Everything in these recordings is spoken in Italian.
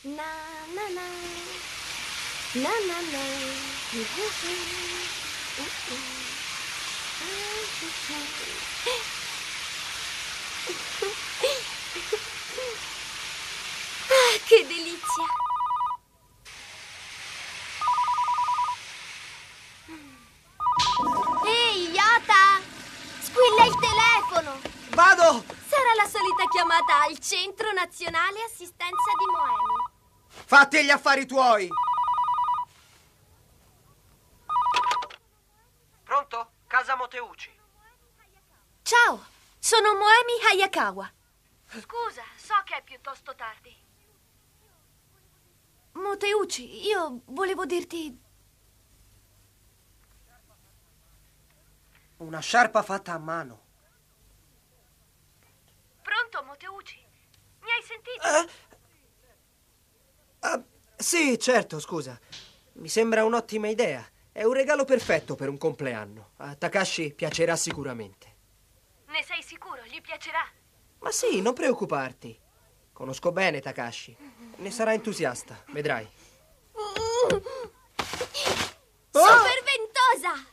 Na na na. Na na na. Ah, che delizia! Ehi, Iota! Squilla il telefono! Vado! Sarà la solita chiamata al Centro Nazionale Assistenza di Moemi. Fatti gli affari tuoi! Pronto? Casa Moteucci. Ciao, sono Moemi Hayakawa. Scusa, so che è piuttosto tardi. Moteucci, io volevo dirti... Una sciarpa fatta a mano. Pronto, Moteucci? Mi hai sentito? Sì, certo, scusa. Mi sembra un'ottima idea. È un regalo perfetto per un compleanno. A Takashi piacerà sicuramente. Ne sei sicuro? Gli piacerà? Ma sì, non preoccuparti. Conosco bene Takashi. Ne sarà entusiasta, vedrai. Super ventosa!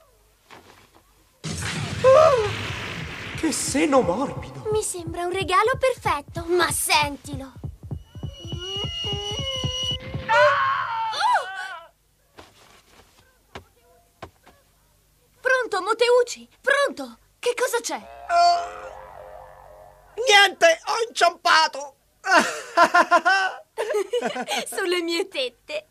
Che seno morbido! Mi sembra un regalo perfetto, ma sentilo! Pronto, Moteucci? Pronto? Che cosa c'è? Niente, ho inciampato! Sulle mie tette.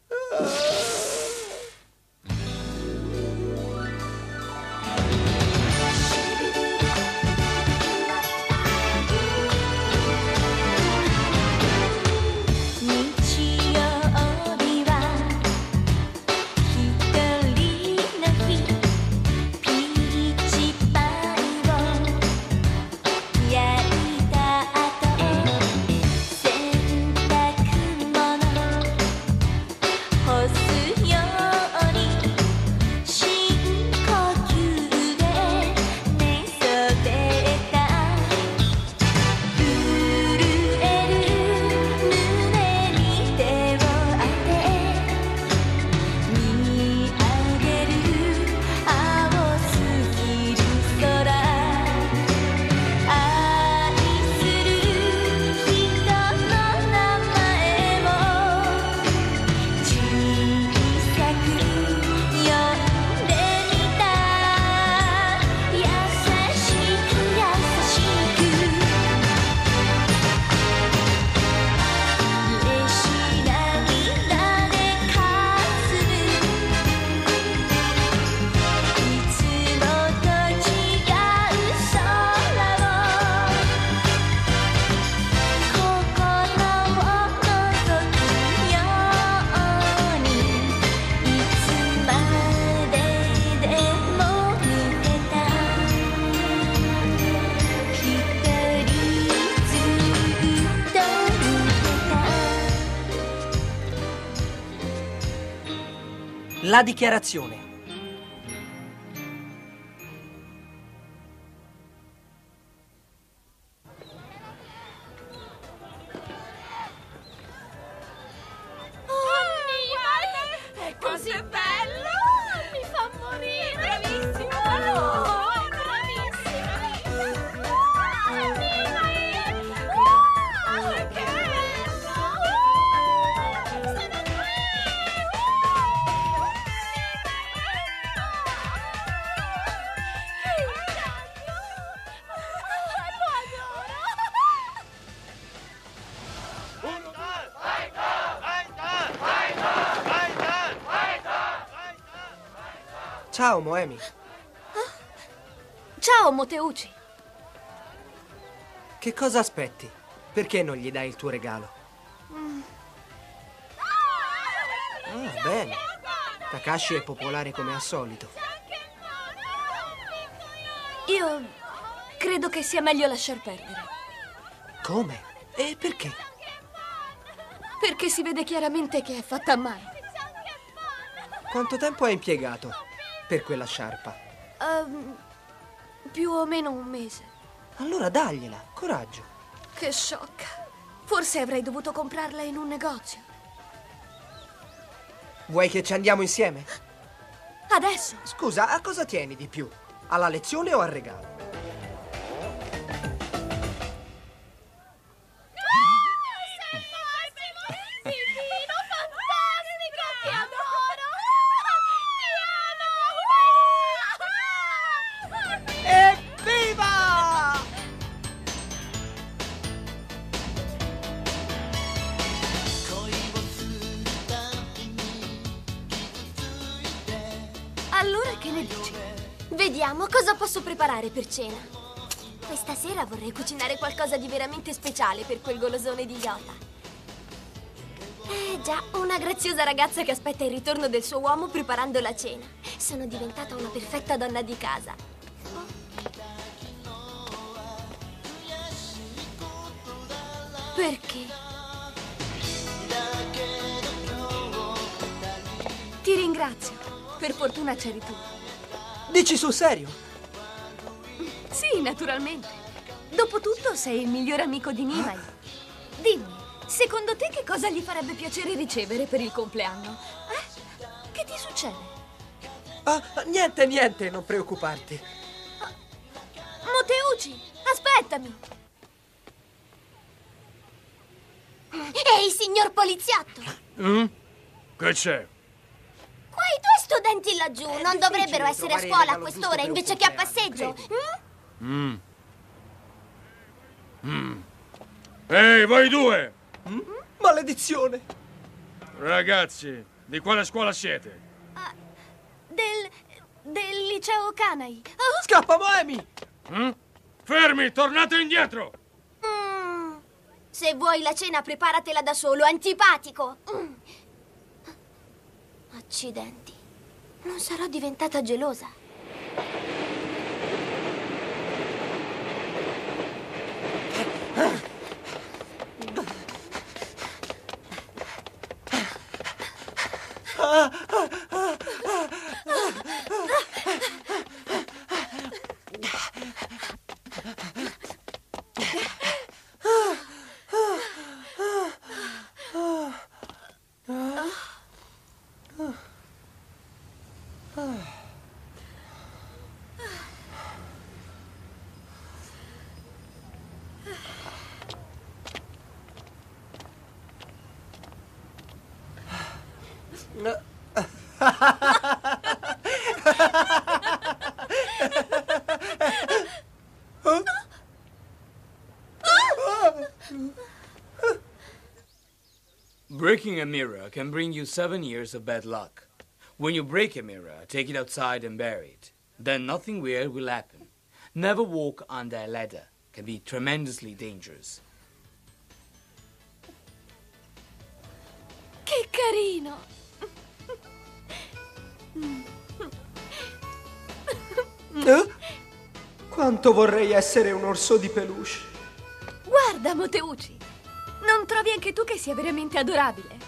La dichiarazione. È così bello! Mi fa morire! Bravissimo! Oh, bravissimo! Che bello! Sono qui! Ciao, Moemi. Ciao, Moteucci. Che cosa aspetti? Perché non gli dai il tuo regalo? Ah, bene. Takashi è popolare come al solito. Io credo che sia meglio lasciar perdere. Come? E perché? Perché si vede chiaramente che è fatta a mano. Quanto tempo hai impiegato per quella sciarpa? Più o meno un mese. Allora dagliela, coraggio. Che sciocca. Forse avrei dovuto comprarla in un negozio. Vuoi che ci andiamo insieme? Adesso? Scusa, a cosa tieni di più? Alla lezione o al regalo? Evviva! Allora che ne dici? Vediamo cosa posso preparare per cena. Questa sera vorrei cucinare qualcosa di veramente speciale per quel golosone di Yota. Già, una graziosa ragazza che aspetta il ritorno del suo uomo preparando la cena. Sono diventata una perfetta donna di casa. Perché? Ti ringrazio. Per fortuna c'eri tu. Dici sul serio? Sì, naturalmente. Dopotutto sei il migliore amico di Nimai. Dimmi, secondo te che cosa gli farebbe piacere ricevere per il compleanno? Che ti succede? Niente, non preoccuparti. Moteuchi, aspettami! Ehi, signor poliziotto! Che c'è? Quei due studenti laggiù non dovrebbero essere a trovare il scuola a regalo giusto quest'ora per un invece che a compleanno, passeggio? Ehi, voi due! Maledizione! Ragazzi, di quale scuola siete? Del liceo Kanai. Scappa, Moemi! Fermi, tornate indietro! Se vuoi la cena preparatela da solo, antipatico. Accidenti. Non sarò diventata gelosa. Breaking a mirror can bring you 7 years of bad luck. When you break a mirror, take it outside and bury it. Then nothing weird will happen. Never walk under a ladder. Can be tremendously dangerous. Che carino! Quanto vorrei essere un orso di peluche. Guarda, Moteuchi. Non trovi anche tu che sia veramente adorabile?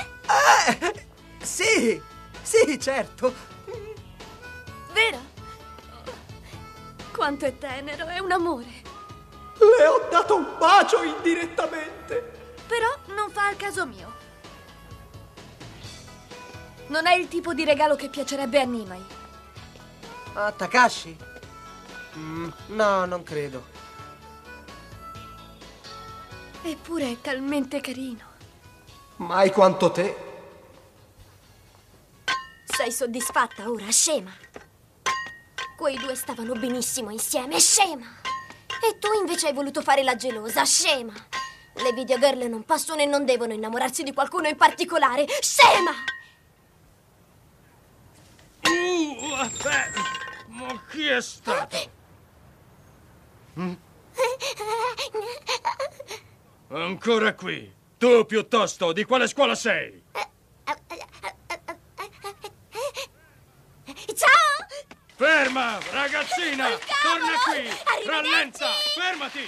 Sì, certo. Vero? Quanto è tenero, è un amore. Le ho dato un bacio indirettamente. Però non fa al caso mio. Non è il tipo di regalo che piacerebbe a Nimai. A Takashi? No, non credo. Eppure è talmente carino. Mai quanto te. Sei soddisfatta ora, scema? Quei due stavano benissimo insieme, scema! E tu invece hai voluto fare la gelosa, scema! Le videogirl non possono e non devono innamorarsi di qualcuno in particolare, scema! Ma chi è stato? Ancora qui. Tu piuttosto, di quale scuola sei? Ciao! Ferma, ragazzina! Torna qui! Arrivederci! Rallenta! Fermati!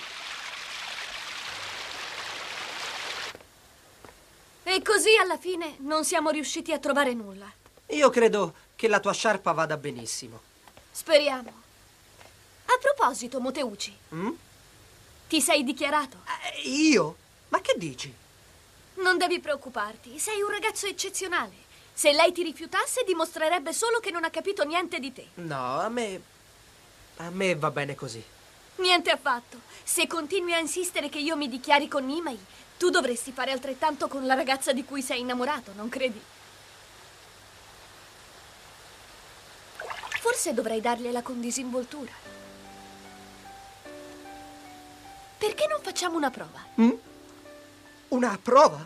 E così alla fine non siamo riusciti a trovare nulla. Io credo che la tua sciarpa vada benissimo. Speriamo. A proposito, Moteuchi, ti sei dichiarato? Io? Ma che dici? Non devi preoccuparti, sei un ragazzo eccezionale. Se lei ti rifiutasse, dimostrerebbe solo che non ha capito niente di te. No, a me va bene così. Niente affatto. Se continui a insistere che io mi dichiari con Nimai, tu dovresti fare altrettanto con la ragazza di cui sei innamorato, non credi? Forse dovrei dargliela con disinvoltura. Perché non facciamo una prova? Una prova?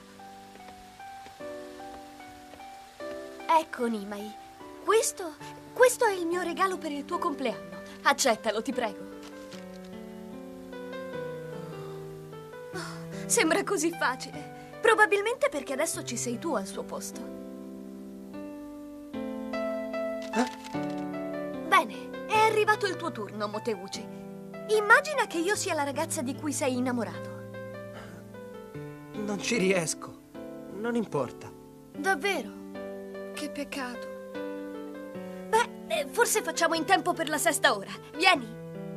Ecco, Nimai, questo è il mio regalo per il tuo compleanno. Accettalo, ti prego. Oh, sembra così facile. Probabilmente perché adesso ci sei tu al suo posto. Bene, è arrivato il tuo turno, Moteuchi. Immagina che io sia la ragazza di cui sei innamorato. Non ci riesco. Non importa. Davvero? Che peccato. Beh, forse facciamo in tempo per la sesta ora. Vieni.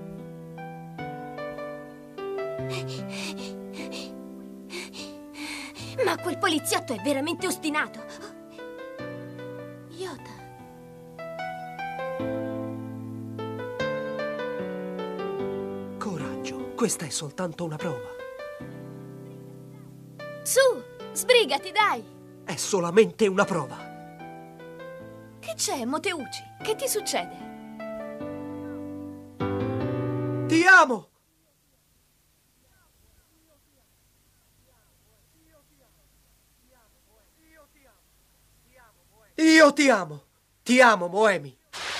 Ma quel poliziotto è veramente ostinato. Yota. Coraggio, questa è soltanto una prova. Su, sbrigati, dai. È solamente una prova. Che c'è, Moteuchi? Che ti succede? Ti amo! Io ti amo! Ti amo, Moemi!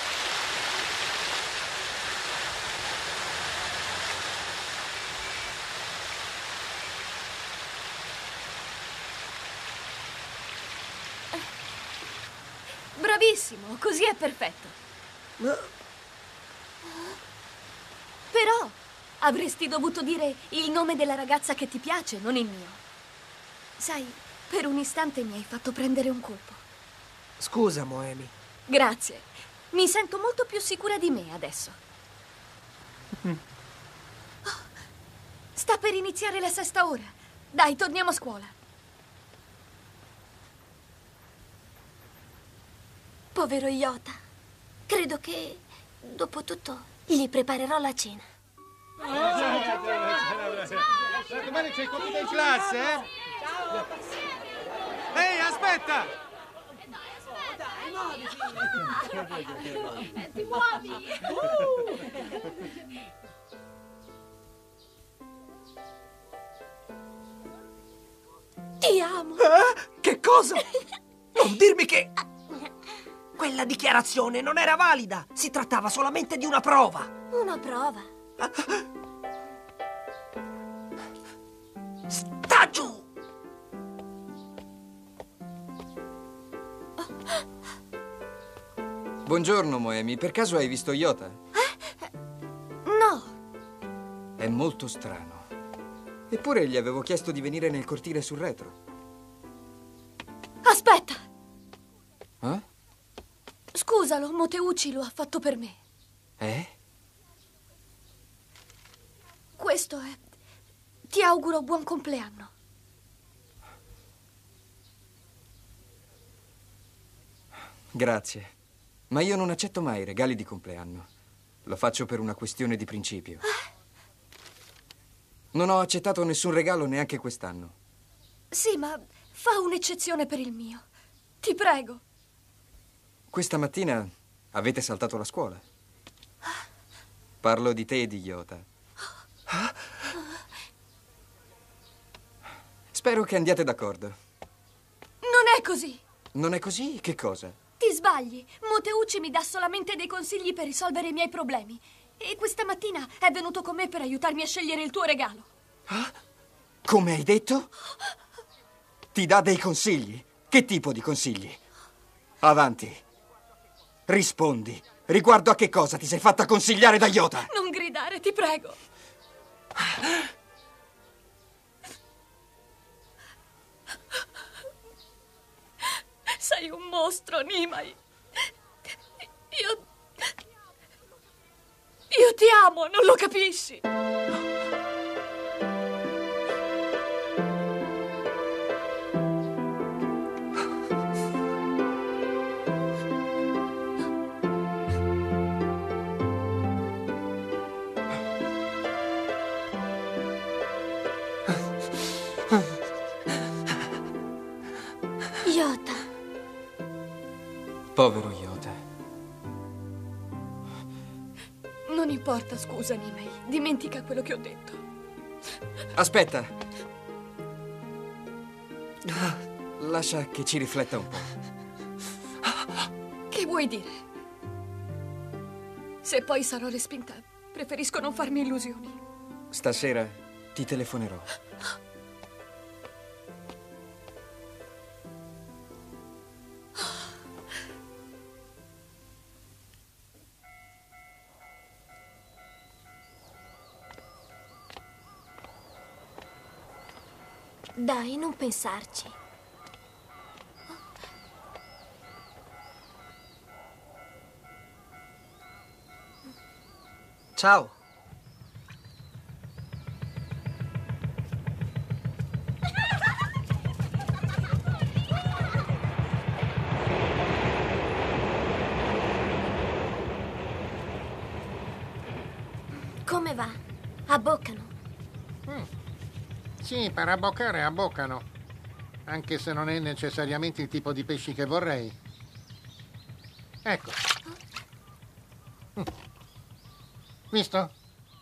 Bravissimo, così è perfetto. Però avresti dovuto dire il nome della ragazza che ti piace, non il mio. Sai, per un istante mi hai fatto prendere un colpo. Scusa, Moemi. Grazie. Mi sento molto più sicura di me adesso. Oh, sta per iniziare la sesta ora. Dai, torniamo a scuola. Povero Yota. Credo che, dopo tutto, gli preparerò la cena. Domani c'è il compito in classe, eh? Ehi, aspetta! Ti muovi! Ti amo! Che cosa? Non dirmi che... Quella dichiarazione non era valida! Si trattava solamente di una prova! Una prova. Sta giù! Buongiorno, Moemi. Per caso hai visto Yota? No! È molto strano. Eppure gli avevo chiesto di venire nel cortile sul retro. Aspetta! Eh? Scusalo, Moteuchi lo ha fatto per me. Questo è... Ti auguro buon compleanno. Grazie. Ma io non accetto mai regali di compleanno. Lo faccio per una questione di principio. Non ho accettato nessun regalo neanche quest'anno. Sì, ma fa un'eccezione per il mio. Ti prego. Questa mattina avete saltato la scuola. Parlo di te e di Yota. Spero che andiate d'accordo. Non è così. Non è così? Che cosa? Ti sbagli. Moteuchi mi dà solamente dei consigli per risolvere i miei problemi. E questa mattina è venuto con me per aiutarmi a scegliere il tuo regalo. Come hai detto? Ti dà dei consigli? Che tipo di consigli? Avanti. Rispondi. Riguardo a che cosa ti sei fatta consigliare da Yota? Non gridare, ti prego. Sei un mostro, Nimai. Io ti amo, non lo capisci? Povero Yota. Non importa, scusa, Nimei. Dimentica quello che ho detto. Aspetta. Lascia che ci rifletta un po'. Che vuoi dire? Se poi sarò respinta, preferisco non farmi illusioni. Stasera ti telefonerò. Dai, non pensarci. Ciao. Come va? Abboccano. Sì, per abboccare abboccano. Anche se non è necessariamente il tipo di pesci che vorrei. Ecco. Visto?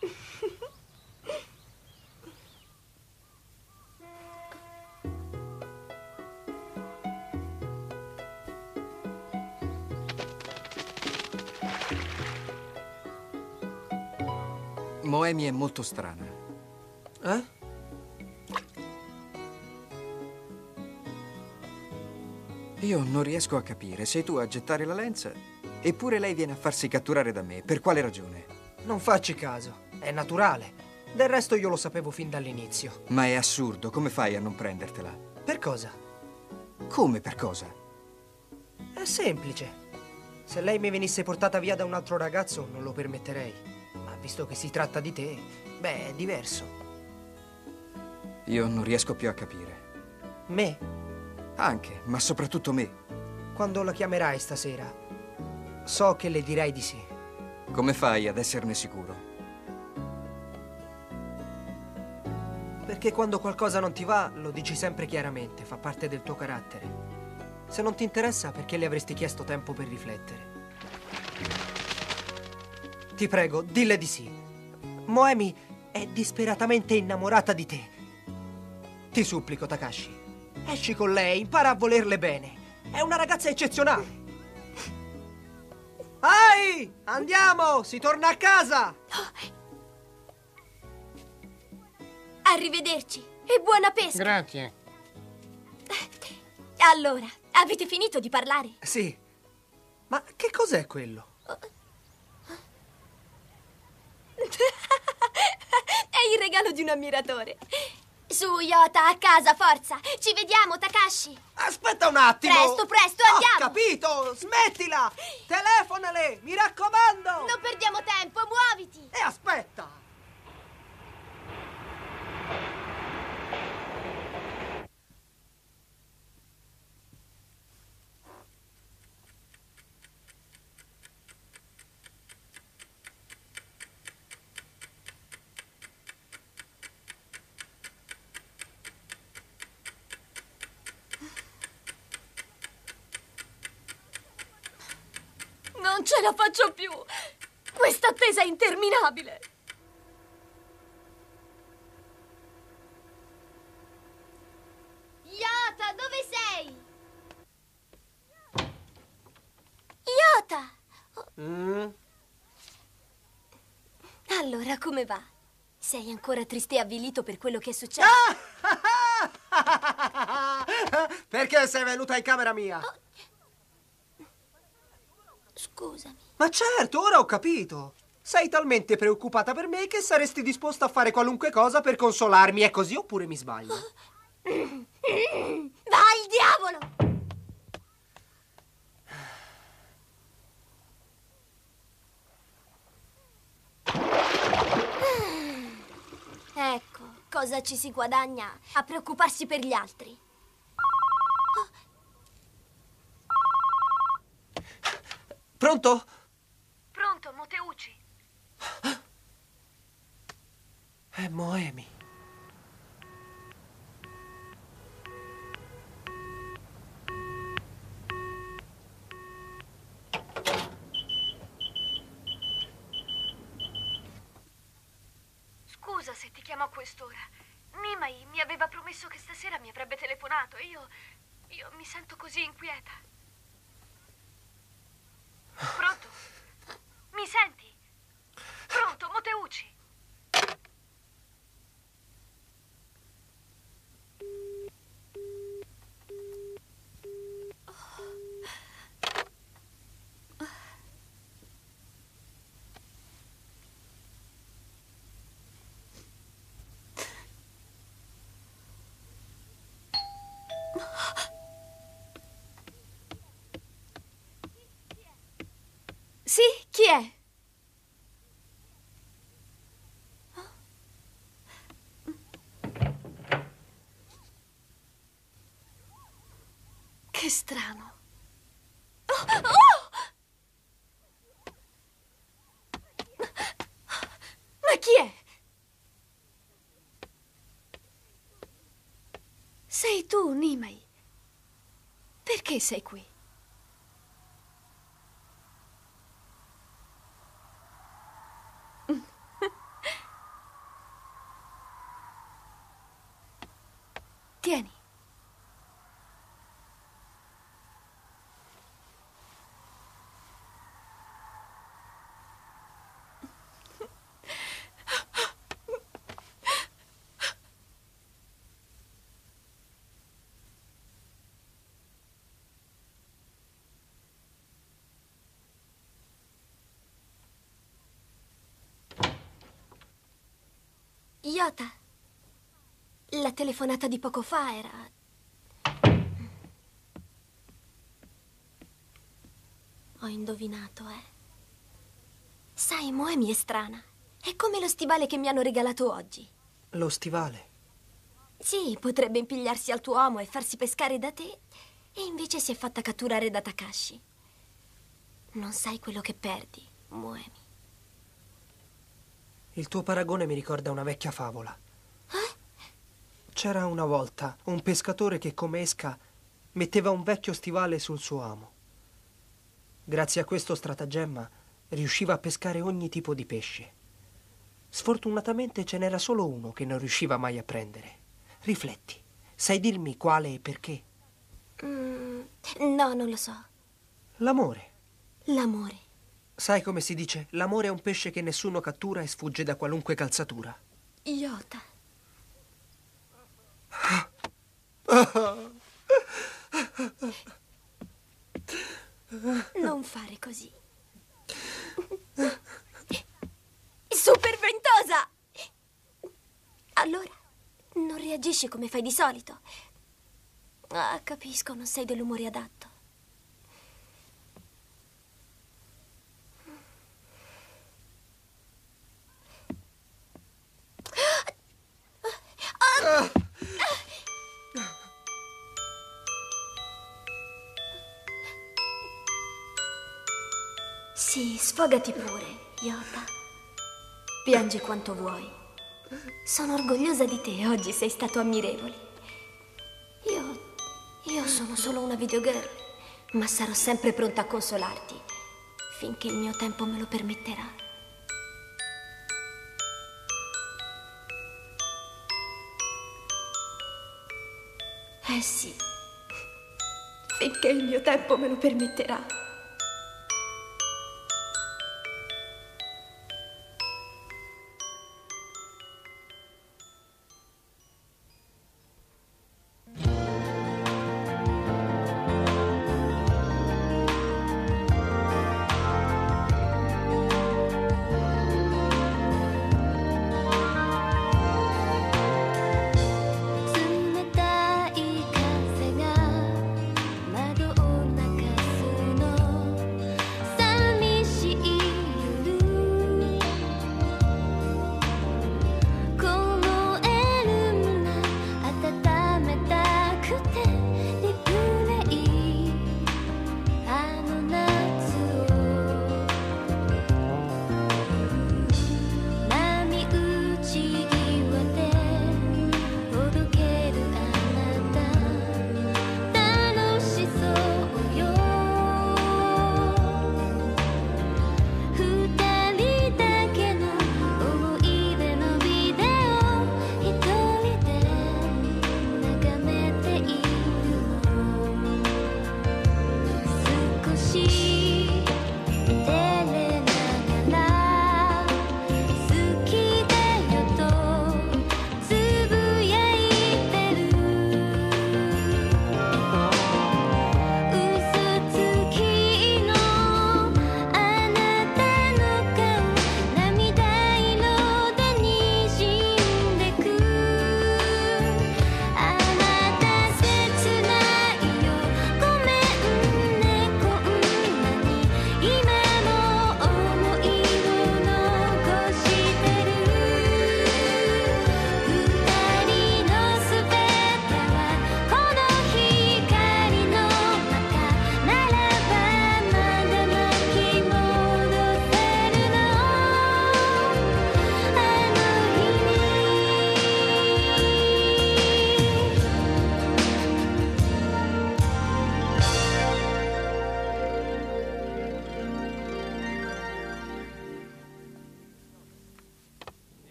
Moemi è molto strana. Eh? Io non riesco a capire. Sei tu a gettare la lenza, eppure lei viene a farsi catturare da me. Per quale ragione? Non facci caso. È naturale. Del resto io lo sapevo fin dall'inizio. Ma è assurdo. Come fai a non prendertela? Per cosa? Come per cosa? È semplice. Se lei mi venisse portata via da un altro ragazzo, non lo permetterei. Ma visto che si tratta di te, beh, è diverso. Io non riesco più a capire. Me? Anche, ma soprattutto me. Quando la chiamerai stasera, so che le direi di sì. Come fai ad esserne sicuro? Perché quando qualcosa non ti va, lo dici sempre chiaramente, fa parte del tuo carattere. Se non ti interessa, perché le avresti chiesto tempo per riflettere? Ti prego, dille di sì. Moemi è disperatamente innamorata di te. Ti supplico, Takashi. Esci con lei, impara a volerle bene. È una ragazza eccezionale. Ehi! Andiamo! Si torna a casa! Arrivederci e buona pesca. Grazie. Allora, avete finito di parlare? Sì. Ma che cos'è quello? È il regalo di un ammiratore. Su, Yota, a casa, forza. Ci vediamo, Takashi. Aspetta un attimo! Presto, presto, andiamo! Ho capito! Smettila! Telefonale! Mi raccomando! Non perdiamo tempo, muoviti! E aspetta! Non ce la faccio più! Questa attesa è interminabile! Yota, dove sei? Yota! Allora, come va? Sei ancora triste e avvilito per quello che è successo? Perché sei venuta in camera mia? Scusami. Ma certo, ora ho capito. Sei talmente preoccupata per me che saresti disposta a fare qualunque cosa per consolarmi. È così oppure mi sbaglio? Va al diavolo! Ecco, cosa ci si guadagna a preoccuparsi per gli altri? Pronto? Pronto, Moteucci? È Moemi. Scusa se ti chiamo a quest'ora. Nimai mi aveva promesso che stasera mi avrebbe telefonato. Io mi sento così inquieta. Pronto? Mi senti? Pronto, Moteuchi? Sì, chi è? Che strano. Ma chi è? Sei tu, Nimai. Perché sei qui? Tieni. Yota, la telefonata di poco fa era... Ho indovinato, eh. Sai, Moemi è strana. È come lo stivale che mi hanno regalato oggi. Lo stivale? Sì, potrebbe impigliarsi al tuo uomo e farsi pescare da te, e invece si è fatta catturare da Takashi. Non sai quello che perdi, Moemi. Il tuo paragone mi ricorda una vecchia favola. C'era una volta un pescatore che come esca metteva un vecchio stivale sul suo amo. Grazie a questo stratagemma riusciva a pescare ogni tipo di pesce. Sfortunatamente ce n'era solo uno che non riusciva mai a prendere. Rifletti, sai dirmi quale e perché? No, non lo so. L'amore. L'amore. Sai come si dice? L'amore è un pesce che nessuno cattura e sfugge da qualunque calzatura. Yota. Non fare così. Super ventosa! Allora, non reagisci come fai di solito. Ah, capisco, non sei dell'umore adatto. Sì, sfogati pure, Yota. Piangi quanto vuoi. Sono orgogliosa di te, oggi sei stato ammirevole. Io sono solo una videogirl, ma sarò sempre pronta a consolarti, finché il mio tempo me lo permetterà. Eh sì, finché il mio tempo me lo permetterà.二人だけの思い出のビデオ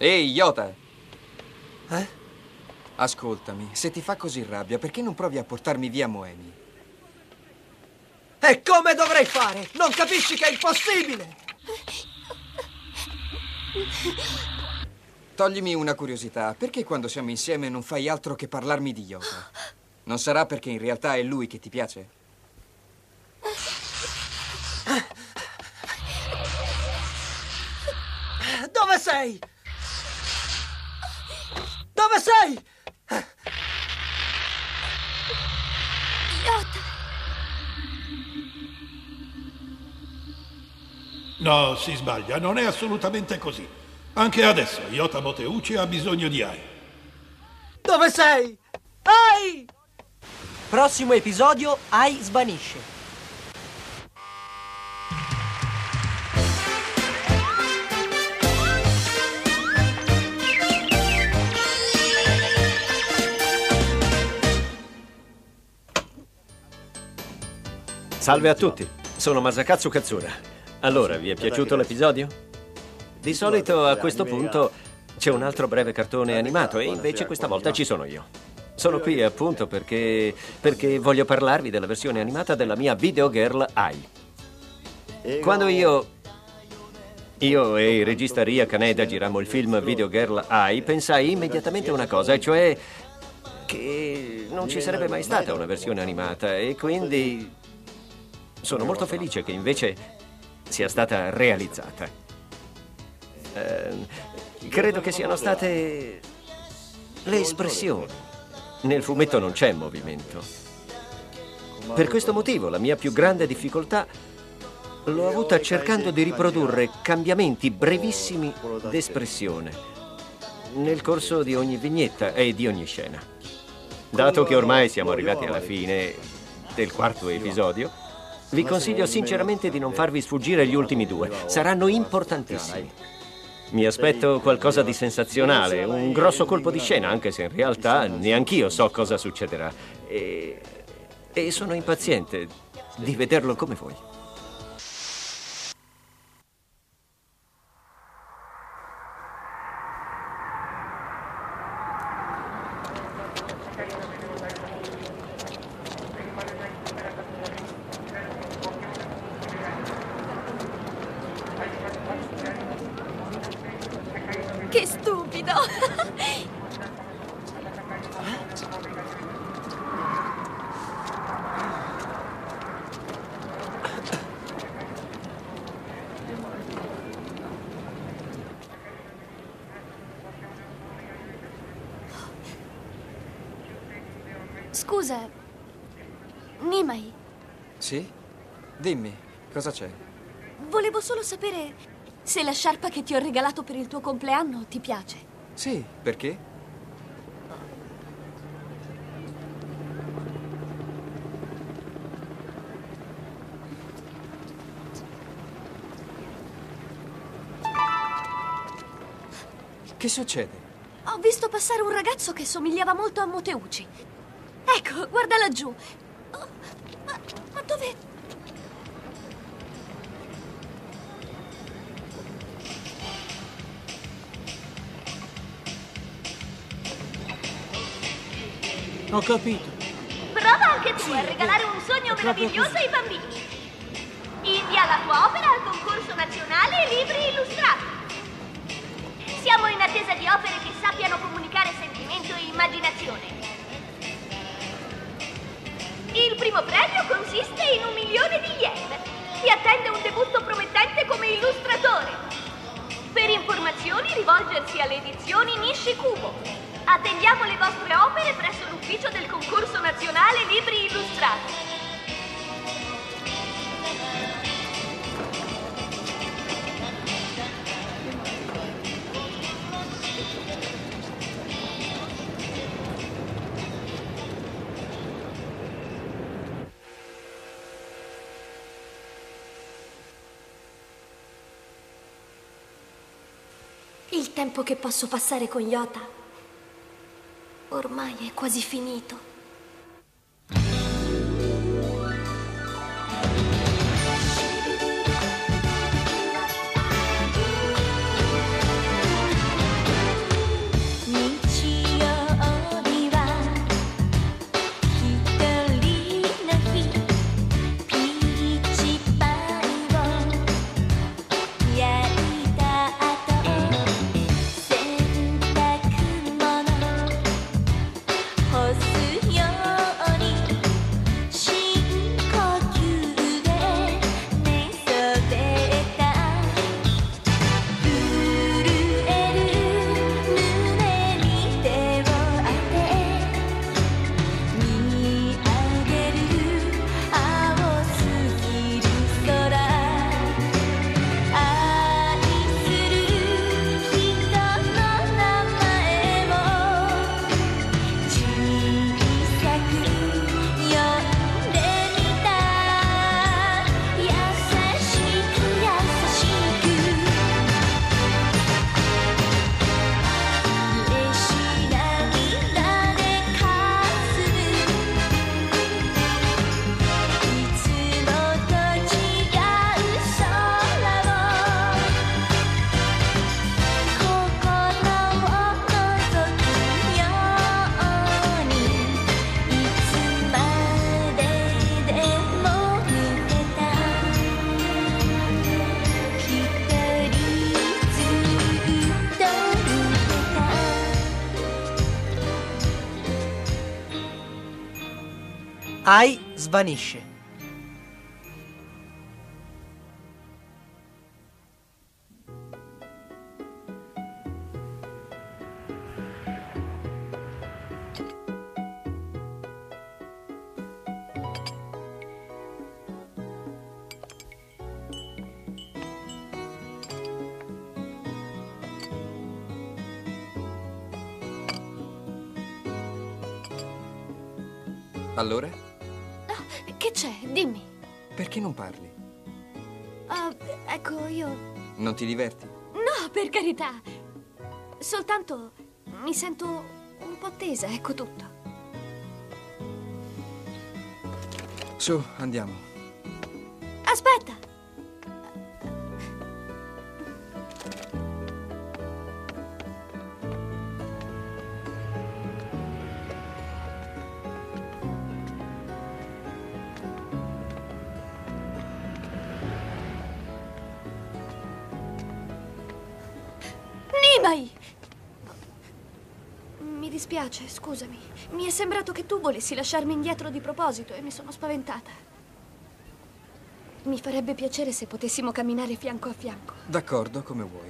Ehi, Iota! Eh? Ascoltami, se ti fa così rabbia, perché non provi a portarmi via Moemi? E come dovrei fare? Non capisci che è impossibile? Toglimi una curiosità, perché quando siamo insieme non fai altro che parlarmi di Iota? Non sarà perché in realtà è lui che ti piace? Dove sei? Dove sei? Iota! No, si sbaglia, non è assolutamente così. Anche adesso Iota Moteuchi ha bisogno di Ai. Dove sei? Ai! Prossimo episodio, Ai svanisce. Salve a tutti, sono Masakatsu Katsura. Allora, vi è piaciuto l'episodio? Di solito a questo punto c'è un altro breve cartone animato e invece questa volta ci sono io. Sono qui appunto perché voglio parlarvi della versione animata della mia videogirl Ai. Quando io e il regista Ria Kaneda girammo il film Videogirl Ai, pensai immediatamente una cosa, e cioè che non ci sarebbe mai stata una versione animata, e quindi sono molto felice che invece sia stata realizzata. Credo che siano state le espressioni. Nel fumetto non c'è movimento. Per questo motivo la mia più grande difficoltà l'ho avuta cercando di riprodurre cambiamenti brevissimi d'espressione nel corso di ogni vignetta e di ogni scena. Dato che ormai siamo arrivati alla fine del quarto episodio, vi consiglio sinceramente di non farvi sfuggire gli ultimi due. Saranno importantissimi. Mi aspetto qualcosa di sensazionale, un grosso colpo di scena, anche se in realtà neanch'io so cosa succederà. E sono impaziente di vederlo come voi. Che stupido! Scusa, Nimai, Sì? Dimmi, cosa c'è? volevo solo sapere se la sciarpa che ti ho regalato per il tuo compleanno ti piace. Sì, perché? Che succede? Ho visto passare un ragazzo che somigliava molto a Moteuchi. Ecco, guarda laggiù. Oh, ma dove... Ho capito. Prova anche tu a regalare un sogno meraviglioso ai bambini. Invia la tua opera al concorso nazionale Libri Illustrati. Siamo in attesa di opere che sappiano comunicare sentimento e immaginazione. Il primo premio consiste in 1 milione di yen. Ti attende un debutto promettente come illustratore. Per informazioni rivolgersi alle edizioni Nishikubo. Attendiamo le vostre opere presso l'ufficio del concorso nazionale Libri Illustrati. Il tempo che posso passare con Iota ormai è quasi finito. Ai svanisce. Allora? Che c'è? Dimmi. Perché non parli? Ecco, io... Non ti diverti? No, per carità. Soltanto mi sento un po' tesa, ecco tutto. Su, andiamo. Aspetta. Nimai! Mi dispiace, scusami. Mi è sembrato che tu volessi lasciarmi indietro di proposito e mi sono spaventata. Mi farebbe piacere se potessimo camminare fianco a fianco. D'accordo, come vuoi.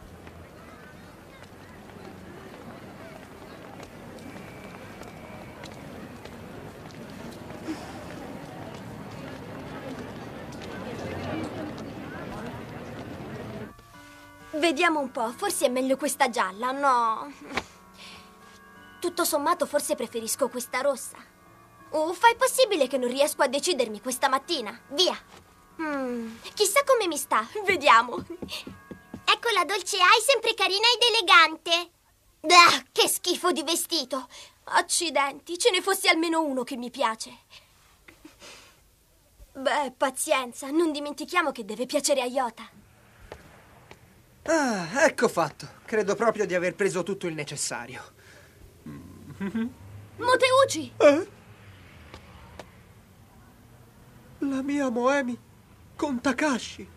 Vediamo un po', forse è meglio questa gialla, no? Tutto sommato forse preferisco questa rossa. Uffa, è possibile che non riesco a decidermi questa mattina. Via. Chissà come mi sta, vediamo. Ecco la dolce Ai, sempre carina ed elegante. Ah, che schifo di vestito. Accidenti, ce ne fosse almeno uno che mi piace. Beh, pazienza, non dimentichiamo che deve piacere a Yota. Ah, ecco fatto. Credo proprio di aver preso tutto il necessario. Moteuchi! La mia Moemi con Takashi.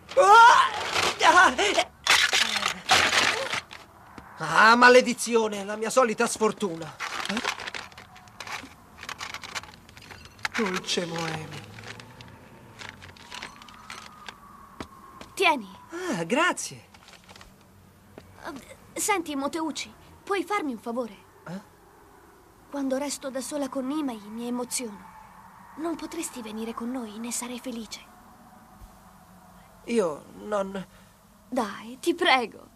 Ah, maledizione, la mia solita sfortuna. Dolce Moemi. Tieni. Ah, grazie. Senti, Moteuchi, puoi farmi un favore? Quando resto da sola con Nimai mi emoziono. Non potresti venire con noi, ne sarei felice. Io non... Dai, ti prego.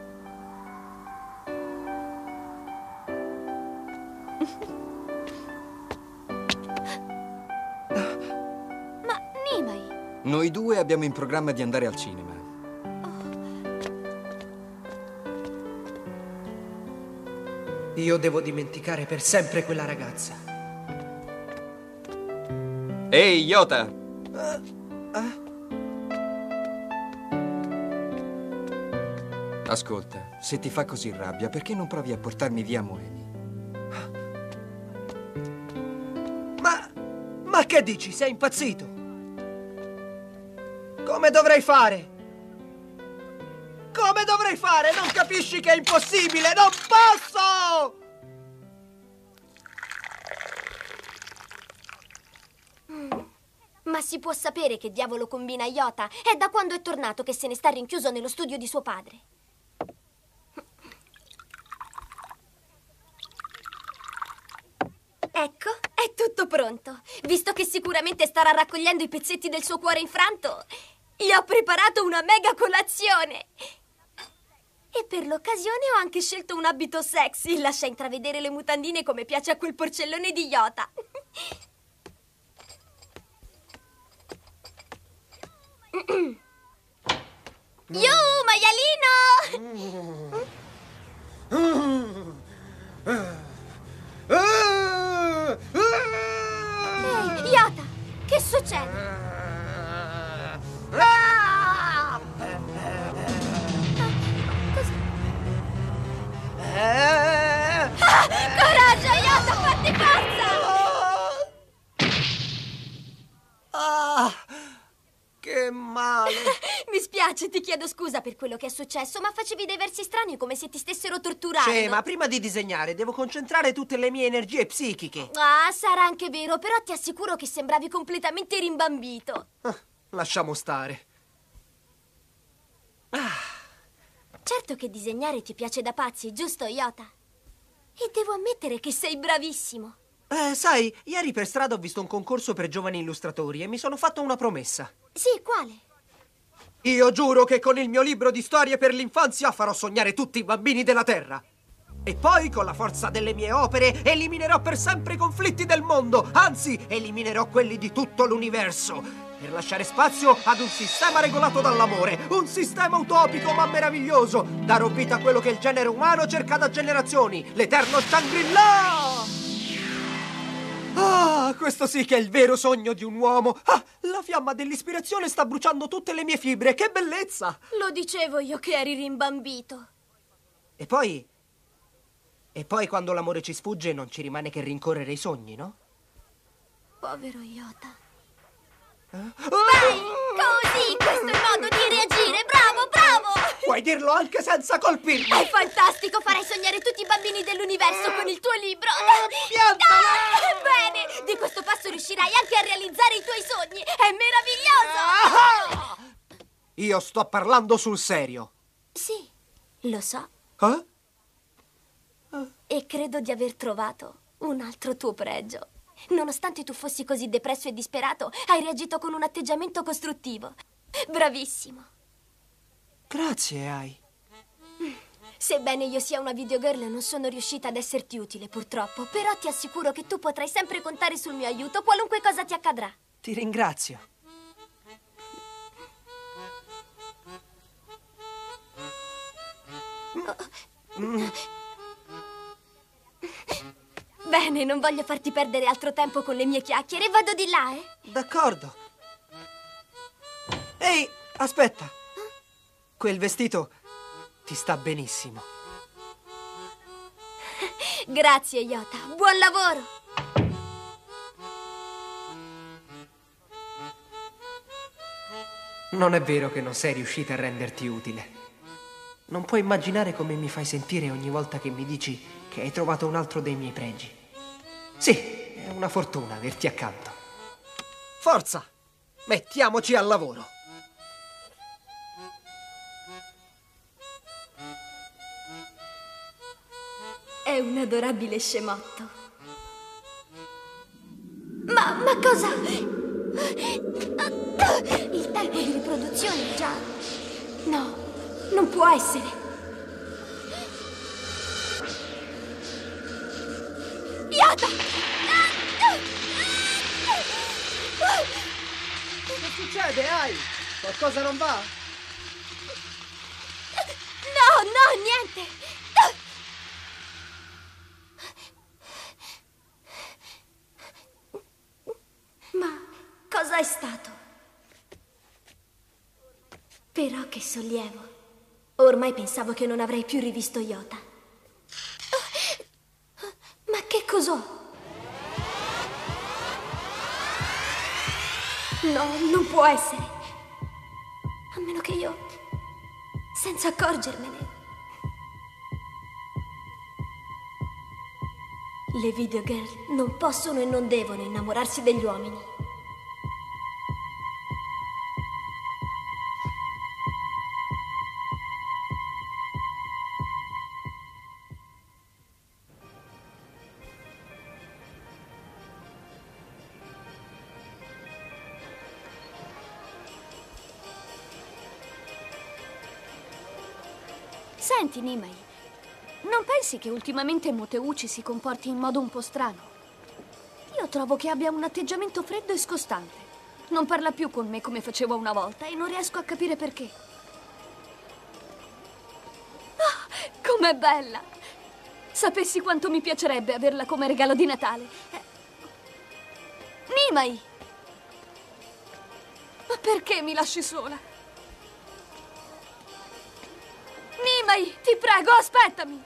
Ma Nimai... Noi due abbiamo in programma di andare al cinema. Io devo dimenticare per sempre quella ragazza. Ehi, Yota! Ascolta, se ti fa così rabbia, perché non provi a portarmi via Moemi? Ma che dici? Sei impazzito? Come dovrei fare? Come dovrei fare? Non capisci che è impossibile? Non posso! Ma si può sapere che diavolo combina Yota? È da quando è tornato che se ne sta rinchiuso nello studio di suo padre. Ecco, è tutto pronto. Visto che sicuramente starà raccogliendo i pezzetti del suo cuore infranto, gli ho preparato una mega colazione. E per l'occasione ho anche scelto un abito sexy. Lascia intravedere le mutandine come piace a quel porcellone di Yota. Maialino! Ehi, Yota, che succede? Coraggio, Yota, fatti forza! Che male! Mi spiace. dispiace, ti chiedo scusa per quello che è successo, ma facevi dei versi strani come se ti stessero torturando. Scema, prima di disegnare devo concentrare tutte le mie energie psichiche. Ah, sarà anche vero, però ti assicuro che sembravi completamente rimbambito. Lasciamo stare. Certo che disegnare ti piace da pazzi, giusto, Iota? E devo ammettere che sei bravissimo. Sai, ieri per strada ho visto un concorso per giovani illustratori e mi sono fatto una promessa. Sì, quale? Io giuro che con il mio libro di storie per l'infanzia farò sognare tutti i bambini della Terra. E poi, con la forza delle mie opere, eliminerò per sempre i conflitti del mondo. Anzi, eliminerò quelli di tutto l'universo. Per lasciare spazio ad un sistema regolato dall'amore. Un sistema utopico ma meraviglioso. Darò vita a quello che il genere umano cerca da generazioni. L'eterno Shangri-La! Ah, questo sì che è il vero sogno di un uomo. Ah, la fiamma dell'ispirazione sta bruciando tutte le mie fibre. Che bellezza! Lo dicevo io che eri rimbambito. E poi quando l'amore ci sfugge non ci rimane che rincorrere i sogni, no? Povero Iota. Vai! Così, questo è il modo di reagire. Bravo, bravo! Puoi dirlo anche senza colpirmi. È fantastico, farai sognare tutti i bambini dell'universo con il tuo libro. Piantala! Bene, di questo passo riuscirai anche a realizzare i tuoi sogni. È meraviglioso! Io sto parlando sul serio. Sì, lo so. E credo di aver trovato un altro tuo pregio. Nonostante tu fossi così depresso e disperato, hai reagito con un atteggiamento costruttivo. Bravissimo. Grazie, Ai. Sebbene io sia una videogirl, non sono riuscita ad esserti utile, purtroppo. Però ti assicuro che tu potrai sempre contare sul mio aiuto, qualunque cosa ti accadrà. Ti ringrazio. Bene, non voglio farti perdere altro tempo con le mie chiacchiere. Vado di là, D'accordo. Ehi, aspetta. Quel vestito ti sta benissimo. Grazie, Iota. Buon lavoro. Non è vero che non sei riuscita a renderti utile. Non puoi immaginare come mi fai sentire ogni volta che mi dici che hai trovato un altro dei miei pregi. Sì, è una fortuna averti accanto. Forza! Mettiamoci al lavoro. È un adorabile scemotto. Ma cosa? Il tempo di riproduzione già... No, non può essere. Iota! Che succede, Ai? Qualcosa non va? No, niente. Ma cosa è stato? Però che sollievo. Ormai pensavo che non avrei più rivisto Iota. Ma che cos'ho? No, non può essere. A meno che io... senza accorgermene. Le videogirl non possono e non devono innamorarsi degli uomini. Senti, Nimai, non pensi che ultimamente Moteuchi si comporti in modo un po' strano? Io trovo che abbia un atteggiamento freddo e scostante. Non parla più con me come faceva una volta e non riesco a capire perché. Oh, com'è bella! Sapessi quanto mi piacerebbe averla come regalo di Natale. Nimai! Ma perché mi lasci sola? Nimai, ti prego, aspettami!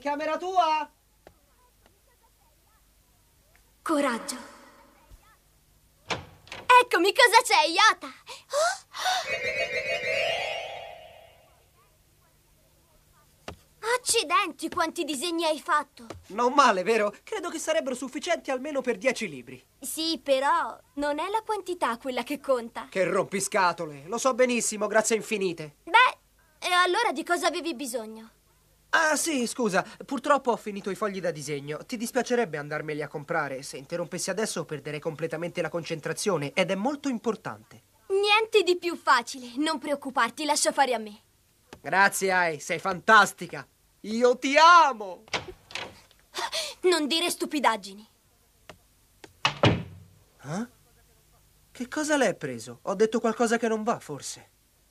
camera tua! Coraggio. Eccomi, cosa c'è, Iota? Accidenti, quanti disegni hai fatto? Non male, vero? Credo che sarebbero sufficienti almeno per 10 libri. Sì, però non è la quantità quella che conta. Che rompiscatole, lo so benissimo, grazie infinite. Beh, e allora di cosa avevi bisogno? Ah, sì, scusa, purtroppo ho finito i fogli da disegno. Ti dispiacerebbe andarmeli a comprare? Se interrompessi adesso perderei completamente la concentrazione ed è molto importante. Niente di più facile, non preoccuparti, lascia fare a me. Grazie, Ai, sei fantastica. Io ti amo! Non dire stupidaggini. Eh? Che cosa le hai preso? Ho detto qualcosa che non va, forse.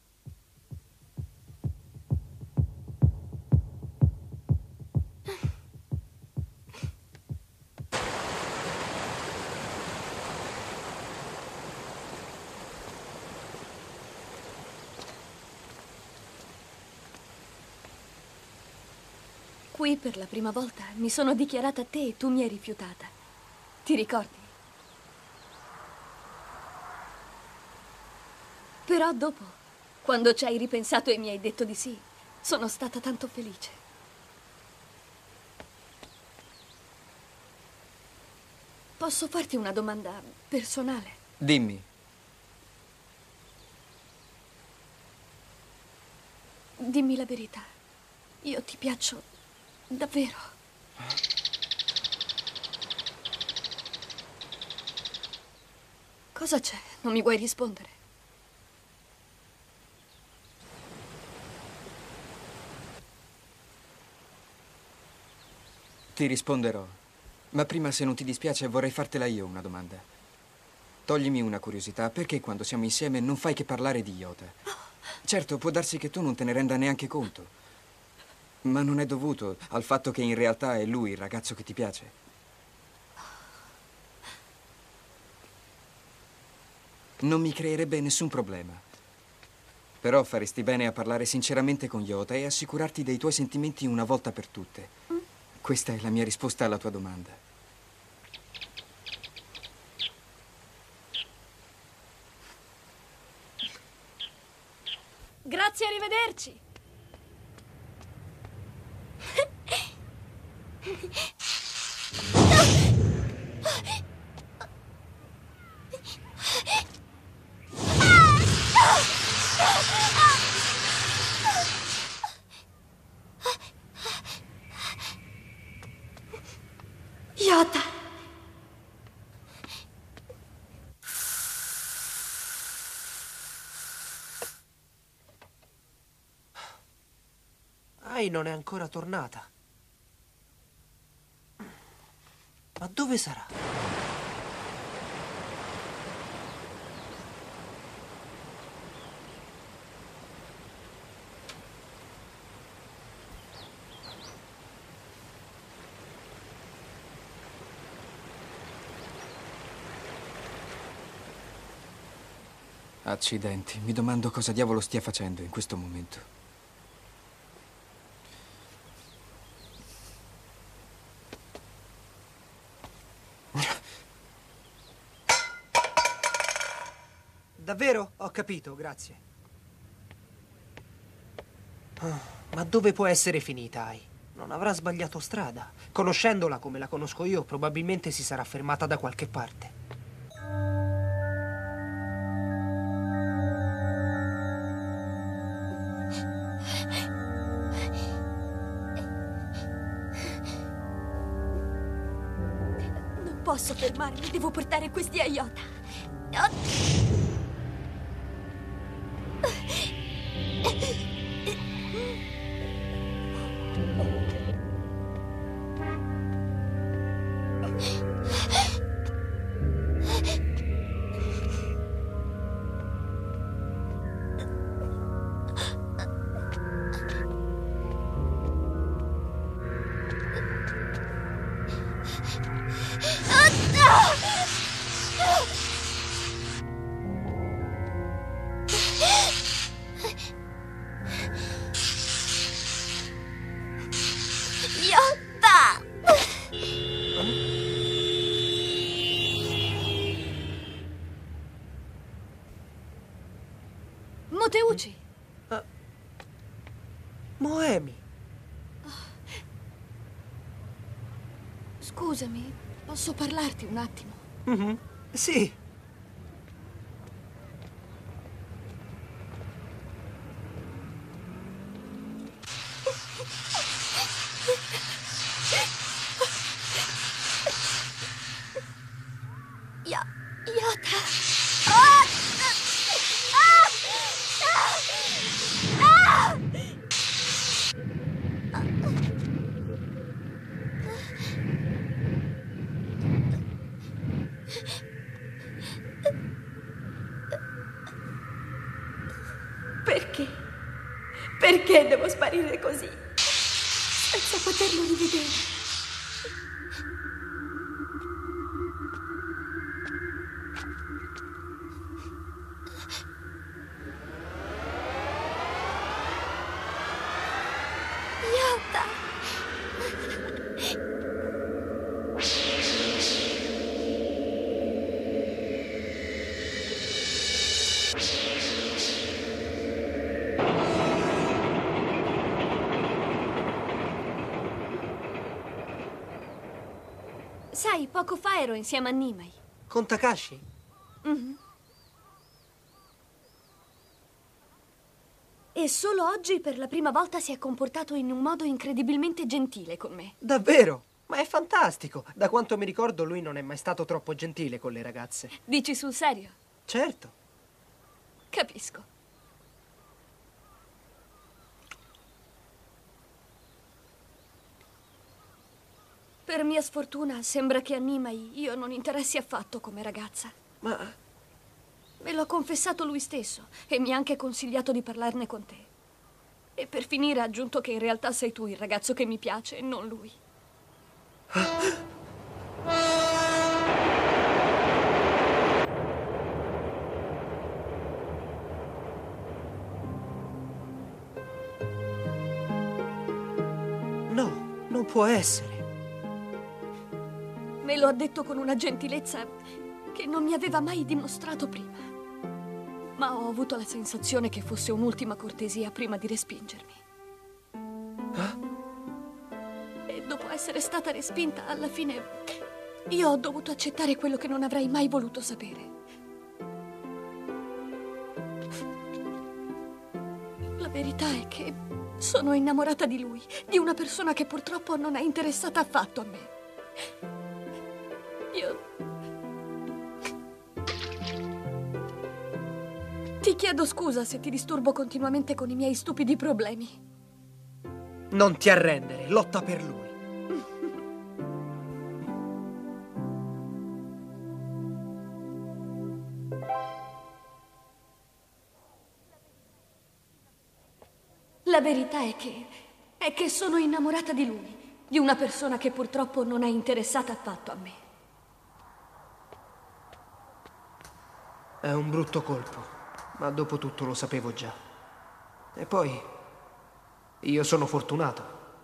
Qui per la prima volta mi sono dichiarata a te e tu mi hai rifiutata. Ti ricordi? Però dopo, quando ci hai ripensato e mi hai detto di sì, sono stata tanto felice. Posso farti una domanda personale? Dimmi. Dimmi la verità. Io ti piaccio davvero. Cosa c'è? Non mi vuoi rispondere? Ti risponderò. Ma prima, se non ti dispiace, vorrei fartela io una domanda. Toglimi una curiosità. Perché quando siamo insieme non fai che parlare di Iota? Certo, può darsi che tu non te ne renda neanche conto. Ma non è dovuto al fatto che in realtà è lui il ragazzo che ti piace. Non mi creerebbe nessun problema. Però faresti bene a parlare sinceramente con Iota e assicurarti dei tuoi sentimenti una volta per tutte. Questa è la mia risposta alla tua domanda. Grazie, arrivederci. Iota! Ai non è ancora tornata. Ma dove sarà? Accidenti, mi domando cosa diavolo stia facendo in questo momento. Davvero? Ho capito, grazie. Ma dove può essere finita, Ai? Non avrà sbagliato strada. Conoscendola come la conosco io, probabilmente si sarà fermata da qualche parte. Non posso fermarmi, devo portare questi a Iota. Moteuchi. Moemi. Scusami, posso parlarti un attimo? Sì. Yota! Perché? Perché devo sparire così? Senza poterlo rivedere. Yota! Sai, poco fa ero insieme a Nimai. Con Takashi? E solo oggi per la prima volta si è comportato in un modo incredibilmente gentile con me. Davvero? Ma è fantastico. Da quanto mi ricordo lui non è mai stato troppo gentile con le ragazze. Dici sul serio? Certo. Capisco. Per mia sfortuna sembra che a Nimai io non interessi affatto come ragazza. Ma Me l'ha confessato lui stesso e mi ha anche consigliato di parlarne con te. E per finire ha aggiunto che in realtà sei tu il ragazzo che mi piace e non lui. no, non può essere. Me lo ha detto con una gentilezza che non mi aveva mai dimostrato prima. Ma ho avuto la sensazione che fosse un'ultima cortesia prima di respingermi. E dopo essere stata respinta, alla fine io ho dovuto accettare quello che non avrei mai voluto sapere. La verità è che sono innamorata di lui, di una persona che purtroppo non è interessata affatto a me. Ti chiedo scusa se ti disturbo continuamente con i miei stupidi problemi. Non ti arrendere, lotta per lui. La verità è che sono innamorata di lui, di una persona che purtroppo non è interessata affatto a me. È un brutto colpo, ma dopo tutto lo sapevo già. E poi, io sono fortunato.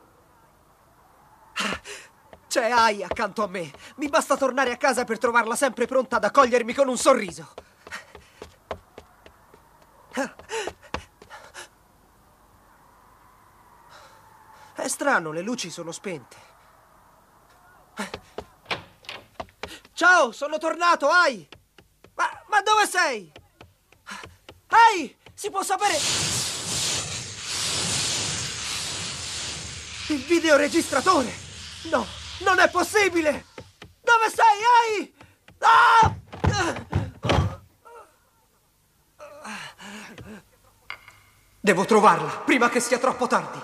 C'è Ai accanto a me. Mi basta tornare a casa per trovarla sempre pronta ad accogliermi con un sorriso. È strano, le luci sono spente. Ciao, sono tornato, Ai! Ma dove sei? Ai, si può sapere? Il videoregistratore! No, non è possibile! Dove sei, Ai? Ah! Devo trovarla, prima che sia troppo tardi.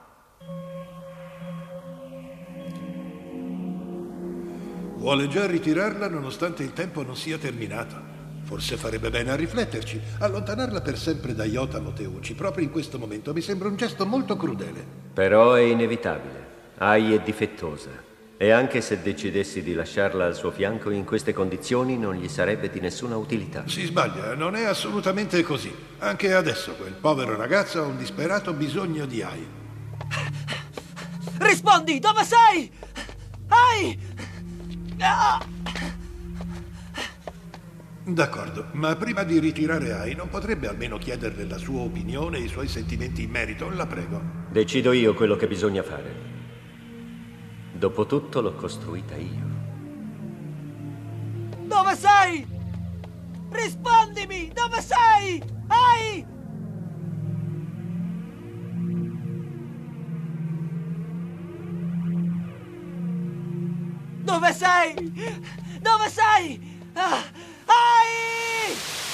Vuole già ritirarla nonostante il tempo non sia terminato. Forse farebbe bene a rifletterci. Allontanarla per sempre da Yota Moteuchi, proprio in questo momento, mi sembra un gesto molto crudele. Però è inevitabile. Ai è difettosa. E anche se decidessi di lasciarla al suo fianco, in queste condizioni non gli sarebbe di nessuna utilità. Si sbaglia, non è assolutamente così. Anche adesso quel povero ragazzo ha un disperato bisogno di Ai. Rispondi, dove sei? Ai! D'accordo, ma prima di ritirare Ai, non potrebbe almeno chiederle la sua opinione e i suoi sentimenti in merito? La prego. Decido io quello che bisogna fare. Dopotutto l'ho costruita io. Dove sei? Rispondimi! Dove sei? Ai! Dove sei? Dove sei? Ai!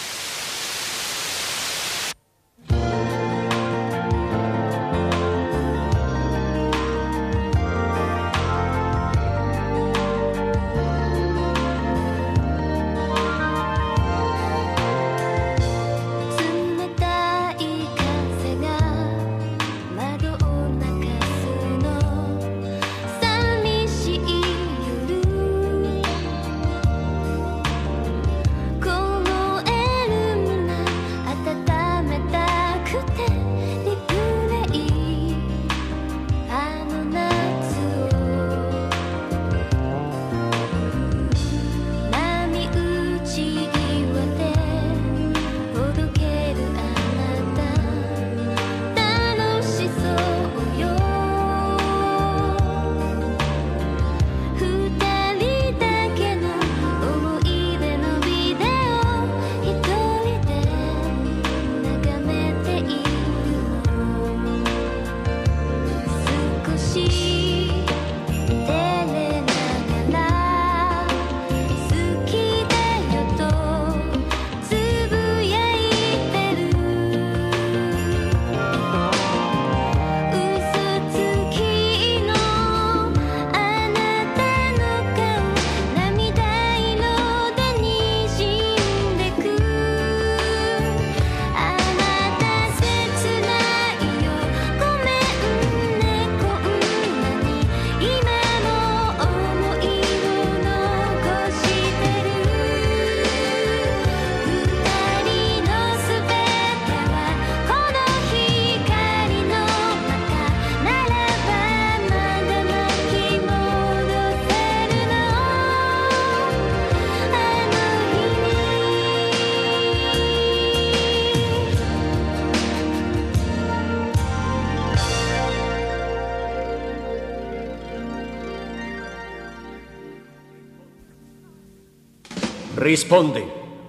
Rispondi.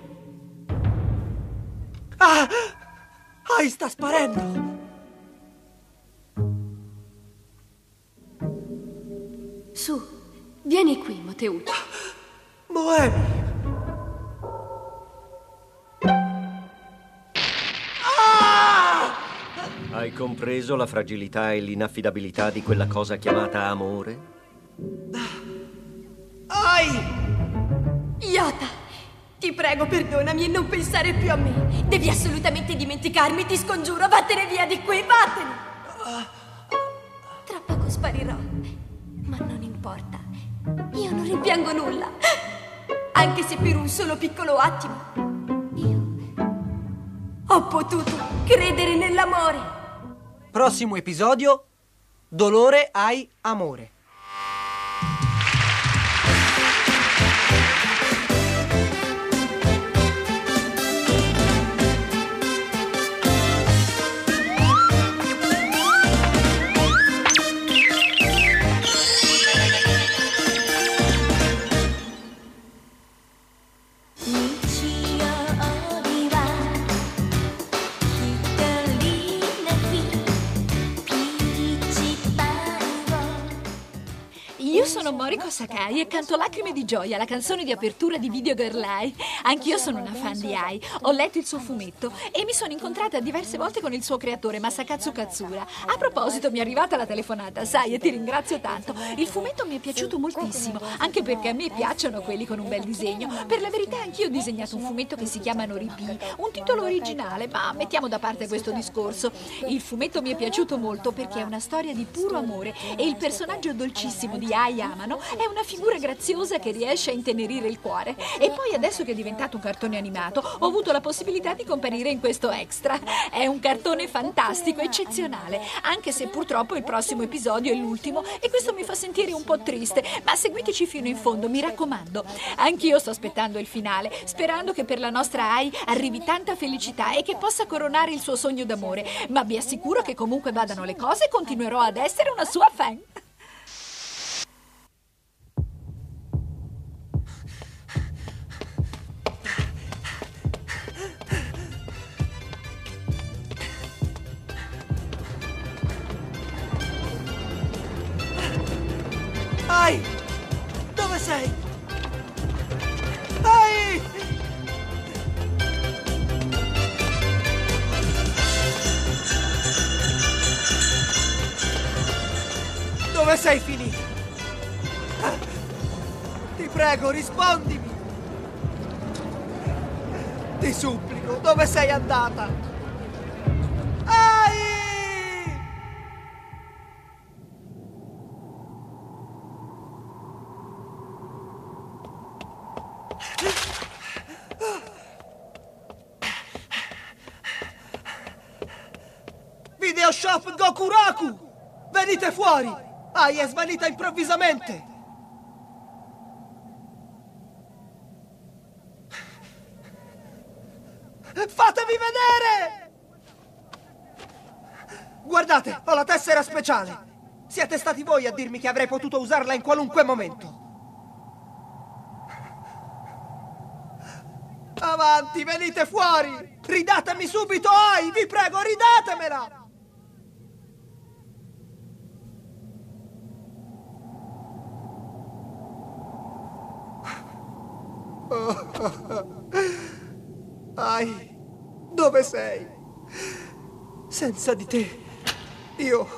Ai sta sparendo. Su, vieni qui, Moteucci. Moemi. Hai compreso la fragilità e l'inaffidabilità di quella cosa chiamata amore? Ai! Iota, ti prego, perdonami e non pensare più a me. Devi assolutamente dimenticarmi, ti scongiuro, vattene via di qui, vattene! Tra poco sparirò, ma non importa. Io non rimpiango nulla, anche se per un solo piccolo attimo io ho potuto credere nell'amore. Prossimo episodio: Dolore ai amore. Io sono Moriko Sakai e canto Lacrime di gioia, la canzone di apertura di Video Girl Ai. Anch'io sono una fan di Ai. Ho letto il suo fumetto e mi sono incontrata diverse volte con il suo creatore, Masakatsu Katsura. A proposito, mi è arrivata la telefonata, sai, e ti ringrazio tanto. Il fumetto mi è piaciuto moltissimo, anche perché a me piacciono quelli con un bel disegno. Per la verità, anch'io ho disegnato un fumetto che si chiama Noripi, un titolo originale, ma mettiamo da parte questo discorso. Il fumetto mi è piaciuto molto perché è una storia di puro amore e il personaggio dolcissimo di Ai amano, è una figura graziosa che riesce a intenerire il cuore. E poi adesso che è diventato un cartone animato, ho avuto la possibilità di comparire in questo extra. È un cartone fantastico, eccezionale, anche se purtroppo il prossimo episodio è l'ultimo e questo mi fa sentire un po' triste, ma seguiteci fino in fondo, mi raccomando. Anch'io sto aspettando il finale, sperando che per la nostra Ai arrivi tanta felicità e che possa coronare il suo sogno d'amore, ma vi assicuro che comunque vadano le cose continuerò ad essere una sua fan. Ai! Dove sei? Ai! Dove sei finita? Ti prego, rispondimi! Ti supplico, dove sei andata? Ai! Videoshop Gokuraku! Venite fuori! Ai è svanita improvvisamente! Fatevi vedere! Guardate, ho la tessera speciale! Siete stati voi a dirmi che avrei potuto usarla in qualunque momento! Avanti, venite fuori! Ridatemi subito Ai! Vi prego, ridatemela! Ai, dove sei? Senza di te, io...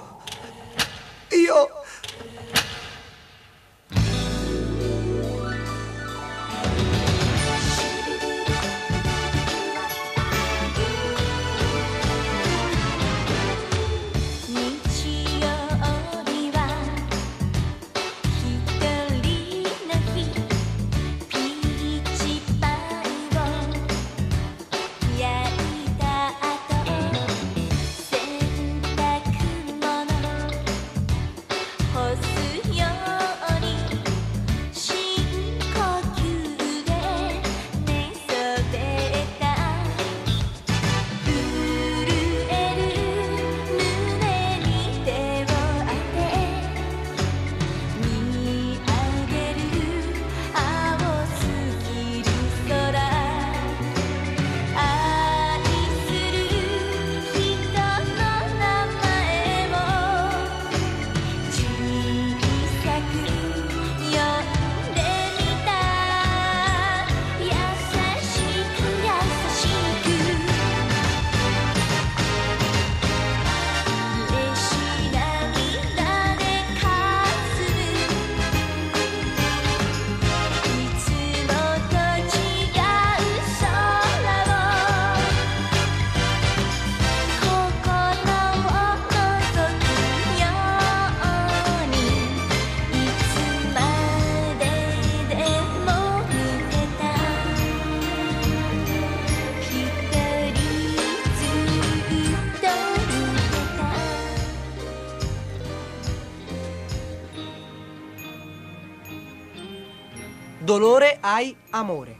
Dolore, Ai, amore.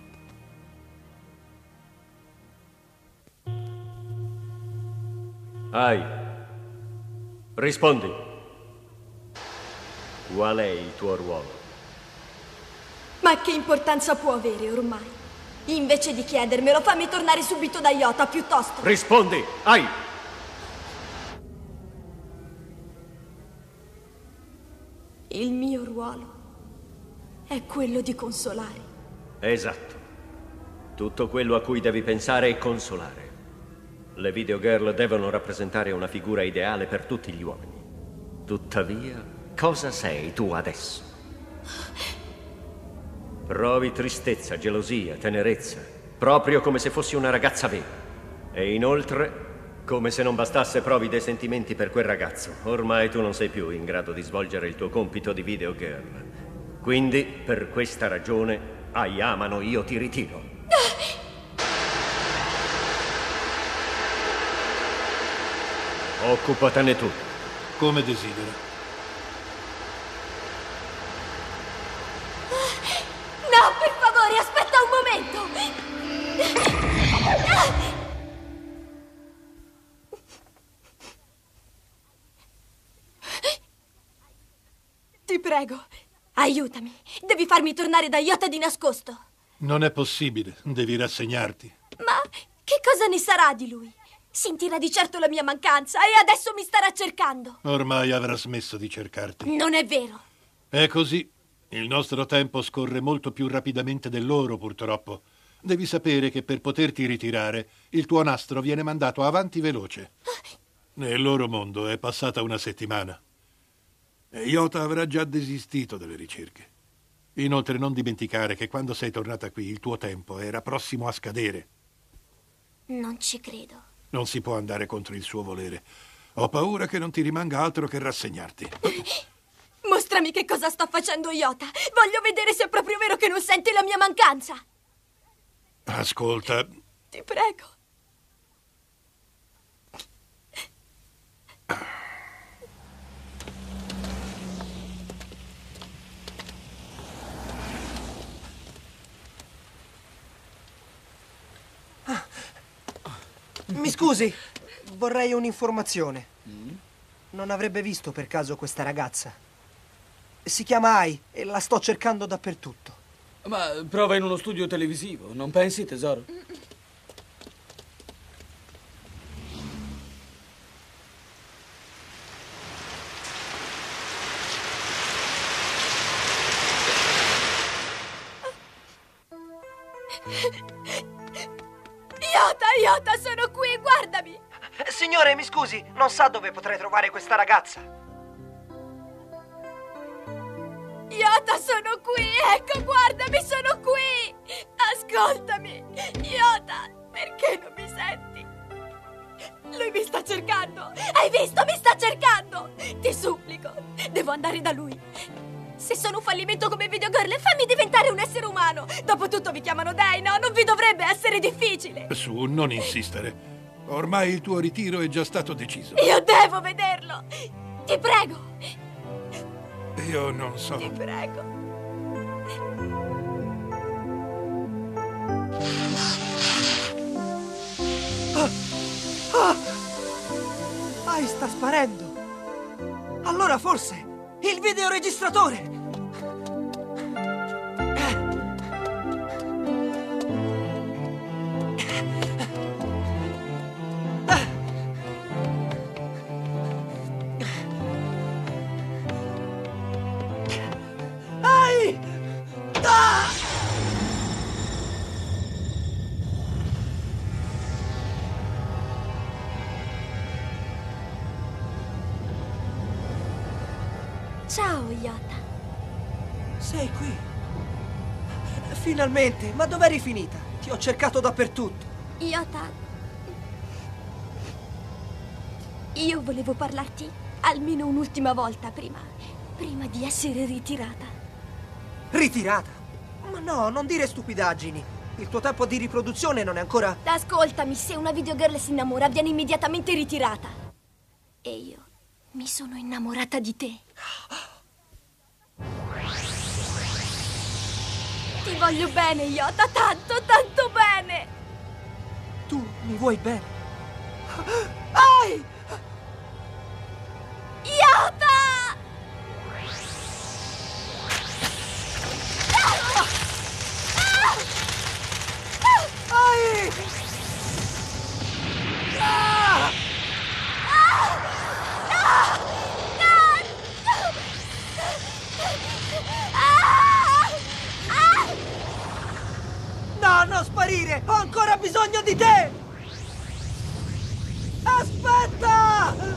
Ai, rispondi. Qual è il tuo ruolo? Ma che importanza può avere ormai? Invece di chiedermelo, fammi tornare subito da Iota, piuttosto. Rispondi, Ai! Il mio ruolo è quello di consolare. Esatto. Tutto quello a cui devi pensare è consolare. Le videogirl devono rappresentare una figura ideale per tutti gli uomini. Tuttavia, cosa sei tu adesso? Provi tristezza, gelosia, tenerezza, proprio come se fossi una ragazza vera. E inoltre, come se non bastasse, provi dei sentimenti per quel ragazzo. Ormai tu non sei più in grado di svolgere il tuo compito di videogirl. Quindi, per questa ragione, a Yamano io ti ritiro. Occupatene tu. Come desidera. No, per favore, aspetta un momento! Ti prego, aiutami. Devi farmi tornare da Iota di nascosto. Non è possibile, devi rassegnarti. Ma che cosa ne sarà di lui? Sentirà di certo la mia mancanza e adesso mi starà cercando. Ormai avrà smesso di cercarti. Non è vero. È così. Il nostro tempo scorre molto più rapidamente del loro, purtroppo. Devi sapere che per poterti ritirare, il tuo nastro viene mandato avanti veloce. Nel loro mondo è passata una settimana. E Iota avrà già desistito dalle ricerche. Inoltre non dimenticare che quando sei tornata qui il tuo tempo era prossimo a scadere. Non ci credo. Non si può andare contro il suo volere. Ho paura che non ti rimanga altro che rassegnarti. Mostrami che cosa sta facendo Iota. Voglio vedere se è proprio vero che non senti la mia mancanza. Ascolta. Ti prego. Mi scusi, vorrei un'informazione. Non avrebbe visto per caso questa ragazza? Si chiama Ai e la sto cercando dappertutto. Ma prova in uno studio televisivo, non pensi, tesoro? Iota, sono qui, guardami! Signore, mi scusi, non sa dove potrei trovare questa ragazza? Iota, sono qui! Ecco, guardami, sono qui! Ascoltami! Iota, perché non mi senti? Lui mi sta cercando! Hai visto? Mi sta cercando! Ti supplico, devo andare da lui. Se sono un fallimento come Videogirl, fammi diventare un essere umano! Dopotutto vi chiamano dei, no? Non vi dovrebbe essere difficile! Su, non insistere. Ormai il tuo ritiro è già stato deciso. Io devo vederlo! Ti prego! Io non so. Ti prego! Ai sta sparendo! Allora forse il videoregistratore! Ai! Ah! Ciao, Iota. Sei qui? Finalmente! Ma dov'eri finita? Ti ho cercato dappertutto. Iota, io volevo parlarti almeno un'ultima volta prima di essere ritirata. Ritirata? Ma no, non dire stupidaggini. Il tuo tempo di riproduzione non è ancora... Ascoltami, se una videogirl si innamora, viene immediatamente ritirata. E io mi sono innamorata di te. Ti voglio bene, Iota, tanto, tanto bene! Tu mi vuoi bene? Ai! Iota! Ai! Ah! No, non sparire! Ho ancora bisogno di te! Aspetta!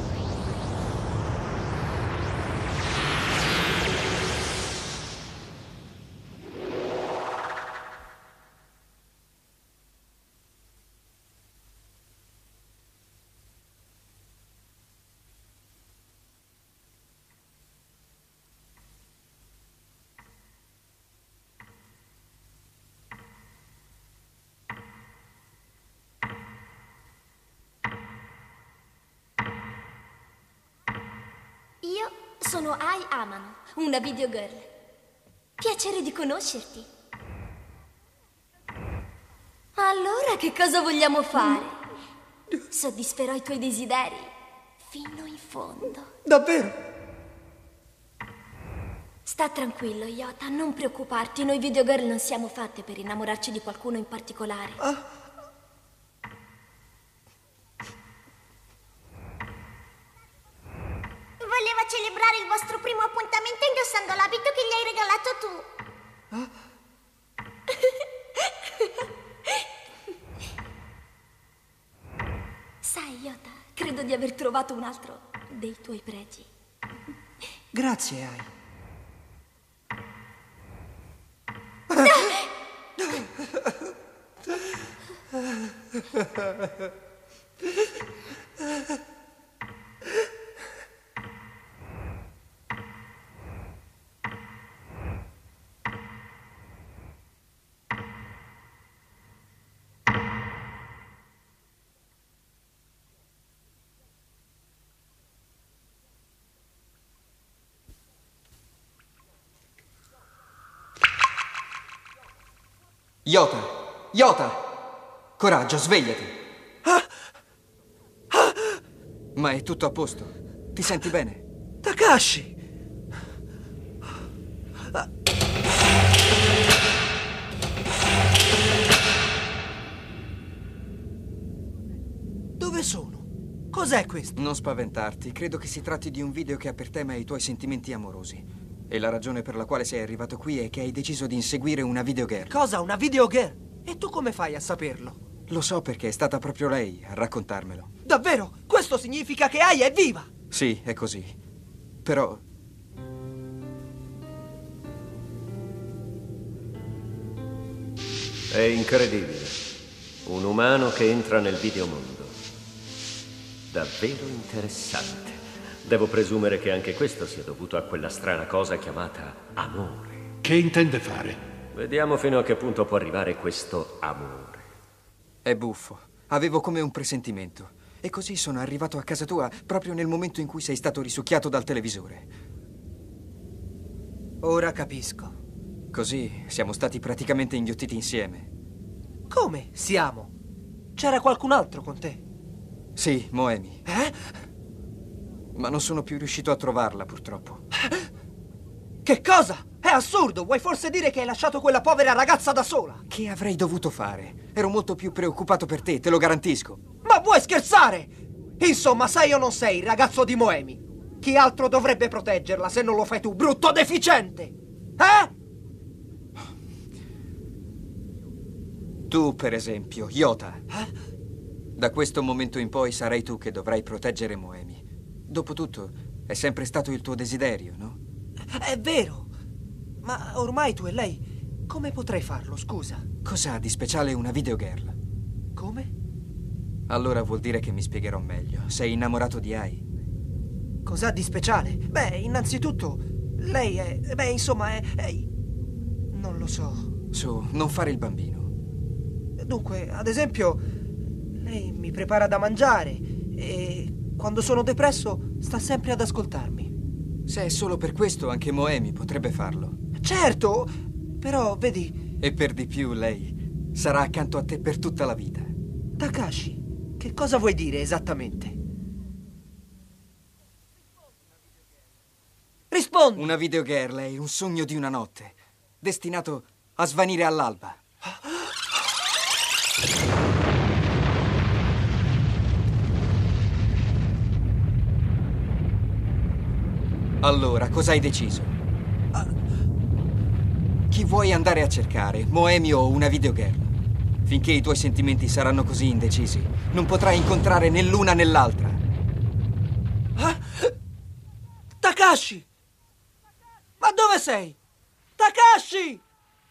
Io sono Ai Amano, una videogirl. Piacere di conoscerti. Allora, che cosa vogliamo fare? Soddisferò i tuoi desideri fino in fondo. Davvero? Sta tranquillo, Yota, non preoccuparti. Noi videogirl non siamo fatte per innamorarci di qualcuno in particolare. Voleva celebrare il vostro primo appuntamento indossando l'abito che gli hai regalato tu. Sai, Yota, credo di aver trovato un altro dei tuoi pregi. Grazie, Ai. Yota! Yota! Coraggio, svegliati! Ma è tutto a posto? Ti senti bene? Takashi! Dove sono? Cos'è questo? Non spaventarti, credo che si tratti di un video che ha per tema i tuoi sentimenti amorosi. E la ragione per la quale sei arrivato qui è che hai deciso di inseguire una videogirl. Cosa? Una videogirl? E tu come fai a saperlo? Lo so perché è stata proprio lei a raccontarmelo. Davvero? Questo significa che Ai è viva! Sì, è così. Però... È incredibile. Un umano che entra nel videomondo. Davvero interessante. Devo presumere che anche questo sia dovuto a quella strana cosa chiamata amore. Che intende fare? Vediamo fino a che punto può arrivare questo amore. È buffo. Avevo come un presentimento. E così sono arrivato a casa tua proprio nel momento in cui sei stato risucchiato dal televisore. Ora capisco. Così siamo stati praticamente inghiottiti insieme. Come siamo? C'era qualcun altro con te? Sì, Moemi. Ma non sono più riuscito a trovarla, purtroppo. Che cosa? È assurdo! Vuoi forse dire che hai lasciato quella povera ragazza da sola? Che avrei dovuto fare? Ero molto più preoccupato per te, te lo garantisco. Ma vuoi scherzare? Insomma, sei o non sei il ragazzo di Moemi? Chi altro dovrebbe proteggerla se non lo fai tu, brutto deficiente? Tu, per esempio, Yota. Da questo momento in poi sarai tu che dovrai proteggere Moemi. Dopotutto, è sempre stato il tuo desiderio, no? È vero. Ma ormai tu e lei, come potrei farlo, scusa? Cos'ha di speciale una videogirl? Come? Allora vuol dire che mi spiegherò meglio. Sei innamorato di Ai? Cos'ha di speciale? Beh, innanzitutto, lei è... Beh, insomma, è... Non lo so. Su, non fare il bambino. Dunque, ad esempio, lei mi prepara da mangiare e quando sono depresso sta sempre ad ascoltarmi. Se è solo per questo, anche Moemi potrebbe farlo. Certo, però, vedi... E per di più, lei sarà accanto a te per tutta la vita. Takashi, che cosa vuoi dire esattamente? Rispondi! Una videogirl è un sogno di una notte, destinato a svanire all'alba. Allora, cosa hai deciso? Chi vuoi andare a cercare? Moemi o una videogirl? Finché i tuoi sentimenti saranno così indecisi, non potrai incontrare né l'una né l'altra. Takashi! Ma dove sei? Takashi!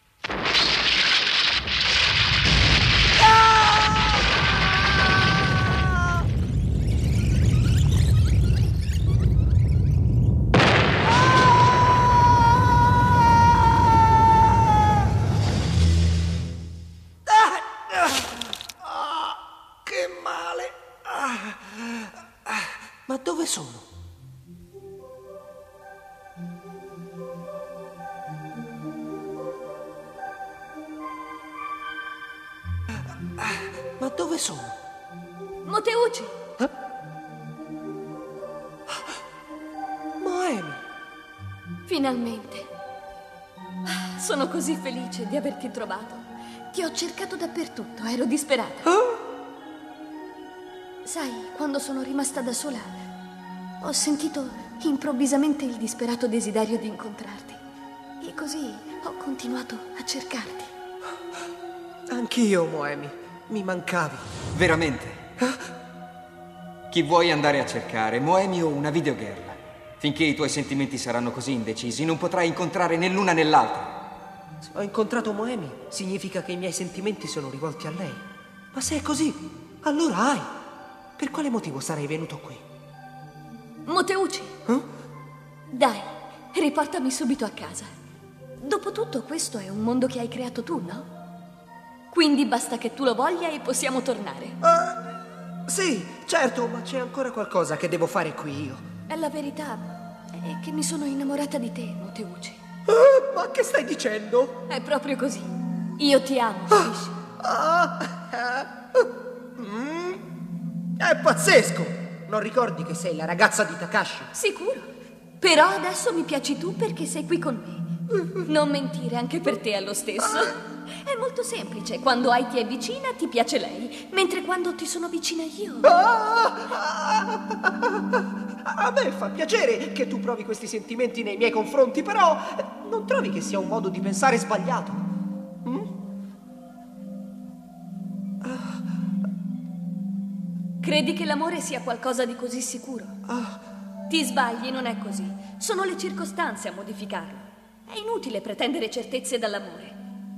Che male! Ma dove sono? Ma dove sono? Moteucci! Moemi! Finalmente. Sono così felice di averti trovato. Ti ho cercato dappertutto, ero disperata. Sai, quando sono rimasta da sola, ho sentito improvvisamente il disperato desiderio di incontrarti. E così ho continuato a cercarti. Anch'io, Moemi. Mi mancavi. Veramente? Chi vuoi andare a cercare, Moemi o una videogirl? Finché i tuoi sentimenti saranno così indecisi, non potrai incontrare né l'una né l'altra. Se ho incontrato Moemi, significa che i miei sentimenti sono rivolti a lei. Ma se è così, allora hai. Per quale motivo sarei venuto qui? Moteucci! Dai, riportami subito a casa. Dopotutto questo è un mondo che hai creato tu, no? Quindi basta che tu lo voglia e possiamo tornare. Sì, certo, ma c'è ancora qualcosa che devo fare qui io. La verità è che mi sono innamorata di te, Moteucci. Ma che stai dicendo? È proprio così. Io ti amo, capisci? È pazzesco! Non ricordi che sei la ragazza di Takashi? Sicuro. Però adesso mi piaci tu perché sei qui con me. Non mentire, anche per te è lo stesso. È molto semplice. Quando Haiti è vicina, ti piace lei. Mentre quando ti sono vicina io... A me fa piacere che tu provi questi sentimenti nei miei confronti, però non trovi che sia un modo di pensare sbagliato? Credi che l'amore sia qualcosa di così sicuro? Ti sbagli, non è così. Sono le circostanze a modificarlo. È inutile pretendere certezze dall'amore.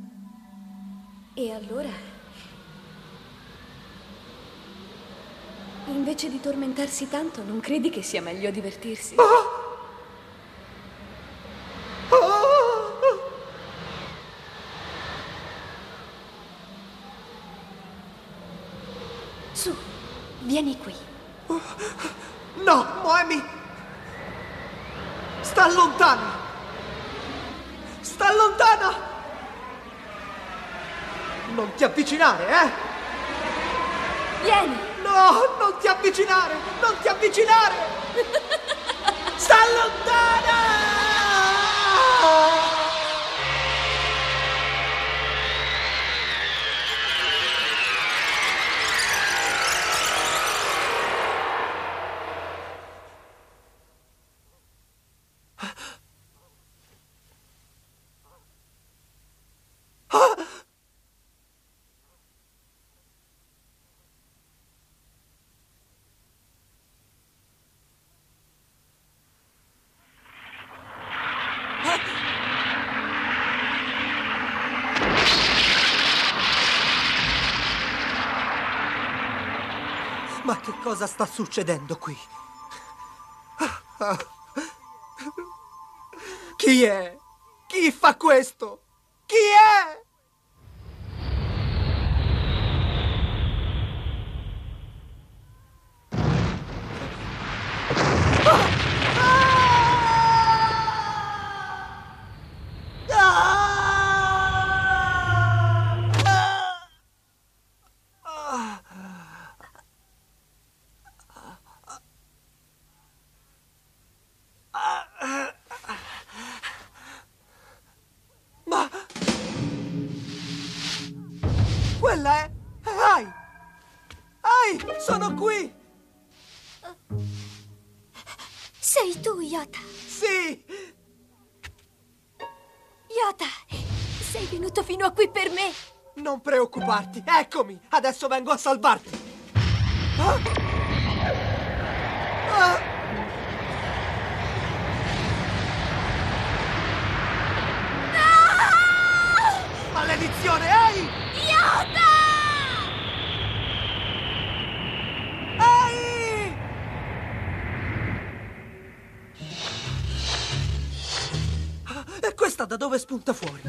E allora, invece di tormentarsi tanto, non credi che sia meglio divertirsi? Su, vieni qui. No, Moemi! Sta lontana! Sta lontana! Non ti avvicinare, eh? Vieni! No, non ti avvicinare! Non ti avvicinare! Sta lontana! Ma che cosa sta succedendo qui? Chi è? Chi fa questo? Chi è? Quella è... Ai! Ai! Sono qui! Sei tu, Yota? Sì! Yota, sei venuto fino a qui per me? Non preoccuparti, eccomi! Adesso vengo a salvarti! Maledizione, ehi! Yota! Ehi! E questa da dove spunta fuori?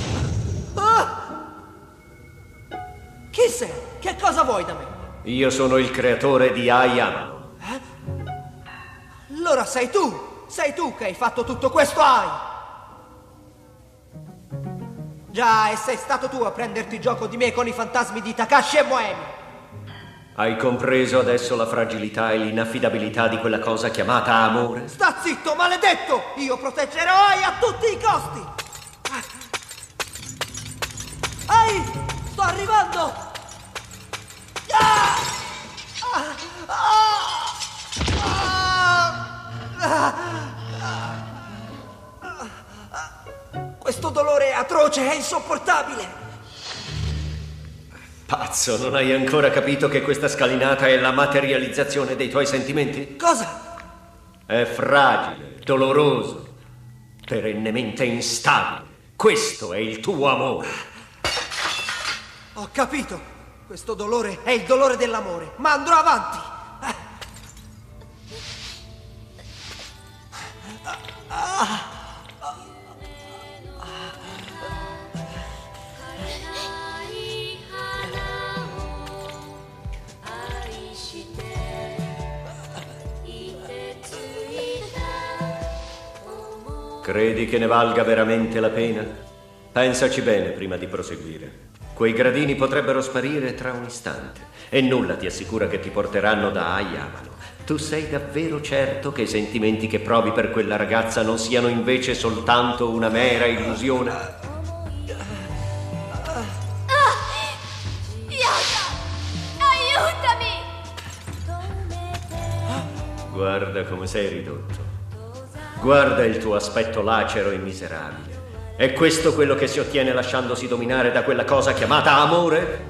Chi sei? Che cosa vuoi da me? Io sono il creatore di Ayano. Allora sei tu! Sei tu che hai fatto tutto questo, Ai! Già, e sei stato tu a prenderti gioco di me con i fantasmi di Takashi e Moemi. Hai compreso adesso la fragilità e l'inaffidabilità di quella cosa chiamata amore? Sta zitto, maledetto! Io proteggerò Ai a tutti i costi! Ai! Sto arrivando! Ah! Questo dolore è atroce, è insopportabile! Pazzo, non hai ancora capito che questa scalinata è la materializzazione dei tuoi sentimenti? Cosa? È fragile, doloroso, perennemente instabile. Questo è il tuo amore. Ho capito. Questo dolore è il dolore dell'amore, ma andrò avanti. Credi che ne valga veramente la pena? Pensaci bene prima di proseguire. Quei gradini potrebbero sparire tra un istante e nulla ti assicura che ti porteranno da Ai Amano. Tu sei davvero certo che i sentimenti che provi per quella ragazza non siano invece soltanto una mera illusione? Aiutami! Guarda come sei ridotto. Guarda il tuo aspetto lacero e miserabile. È questo quello che si ottiene lasciandosi dominare da quella cosa chiamata amore?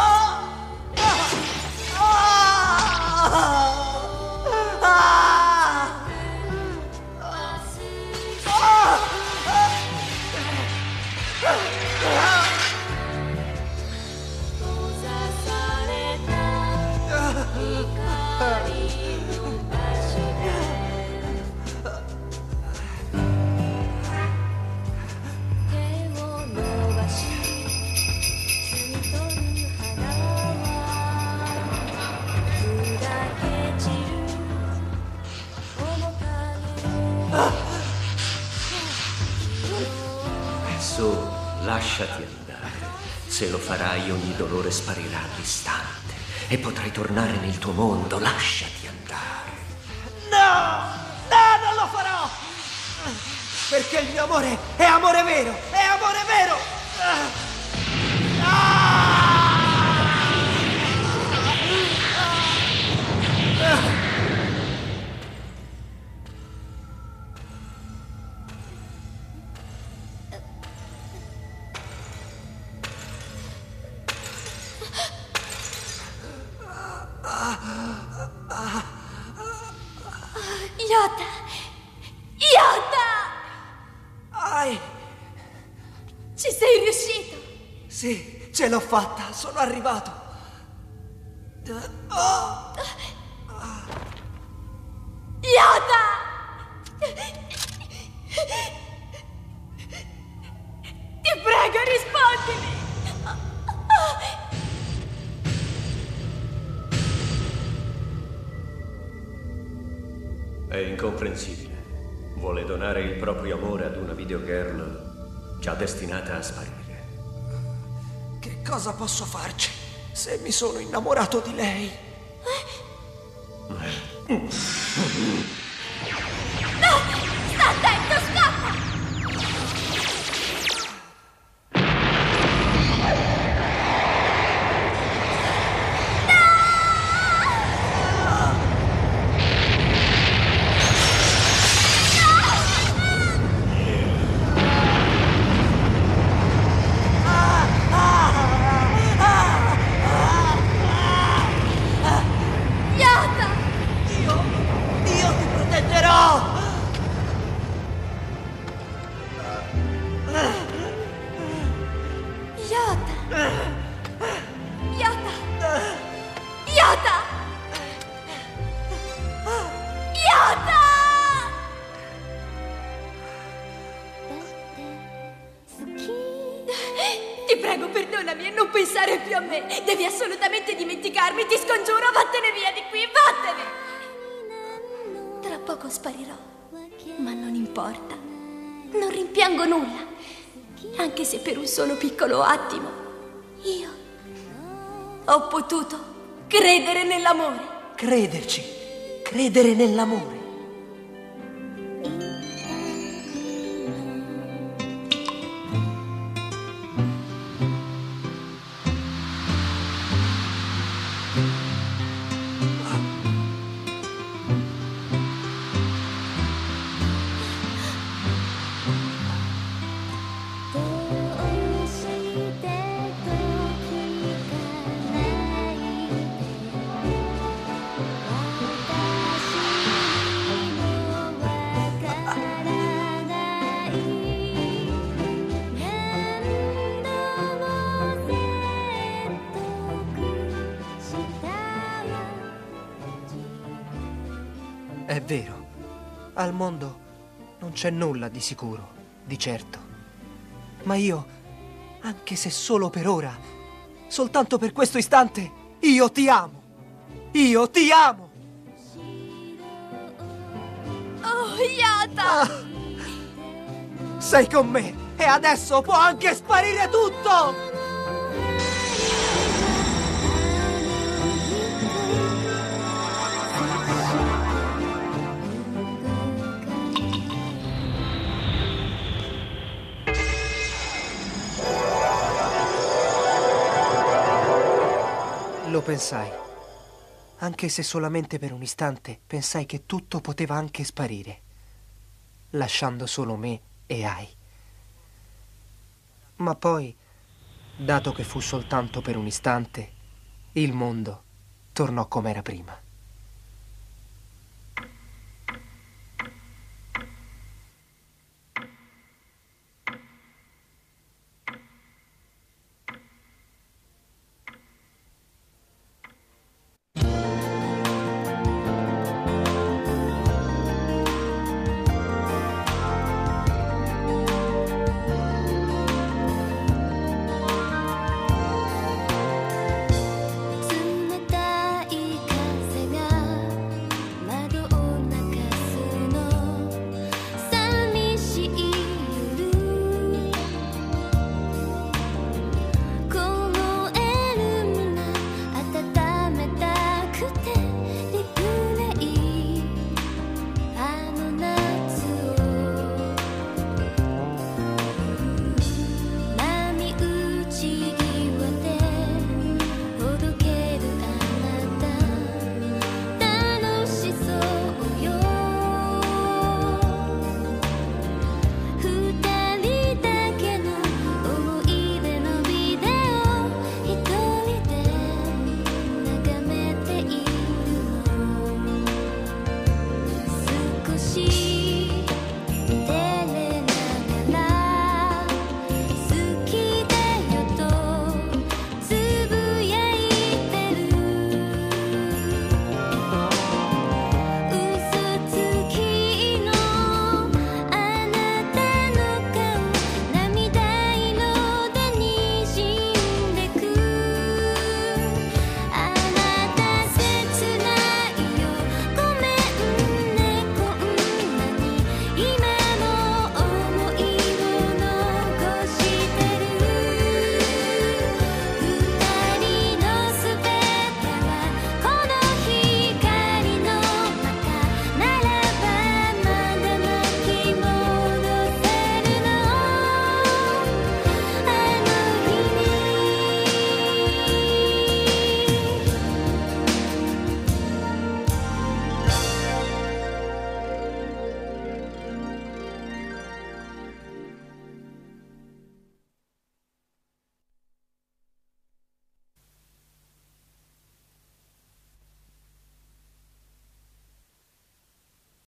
Lasciati andare. Se lo farai, ogni dolore sparirà all'istante e potrai tornare nel tuo mondo. Lasciati andare. No! No, non lo farò! Perché il mio amore è amore vero! È amore vero! Ai! Ci sei riuscito? Sì, ce l'ho fatta, sono arrivato. Yota! Ti prego, rispondimi! È incomprensibile. Vuole donare il proprio amore ad una videogirl già destinata a sparire. Che cosa posso farci se mi sono innamorato di lei? No! Sta attento, scappa! Ti prego, perdonami e non pensare più a me. Devi assolutamente dimenticarmi, ti scongiuro, vattene via di qui, vattene! Tra poco sparirò, ma non importa. Non rimpiango nulla. anche se per un solo piccolo attimo, io ho potuto credere nell'amore. Crederci, credere nell'amore. È vero, al mondo non c'è nulla di sicuro, di certo. Ma io, anche se solo per ora, soltanto per questo istante, io ti amo! Io ti amo! Oh, Yota! Sei con me e adesso può anche sparire tutto! Lo pensai. Anche se solamente per un istante pensai che tutto poteva anche sparire, lasciando solo me e Ai. Ma poi, dato che fu soltanto per un istante, il mondo tornò come era prima.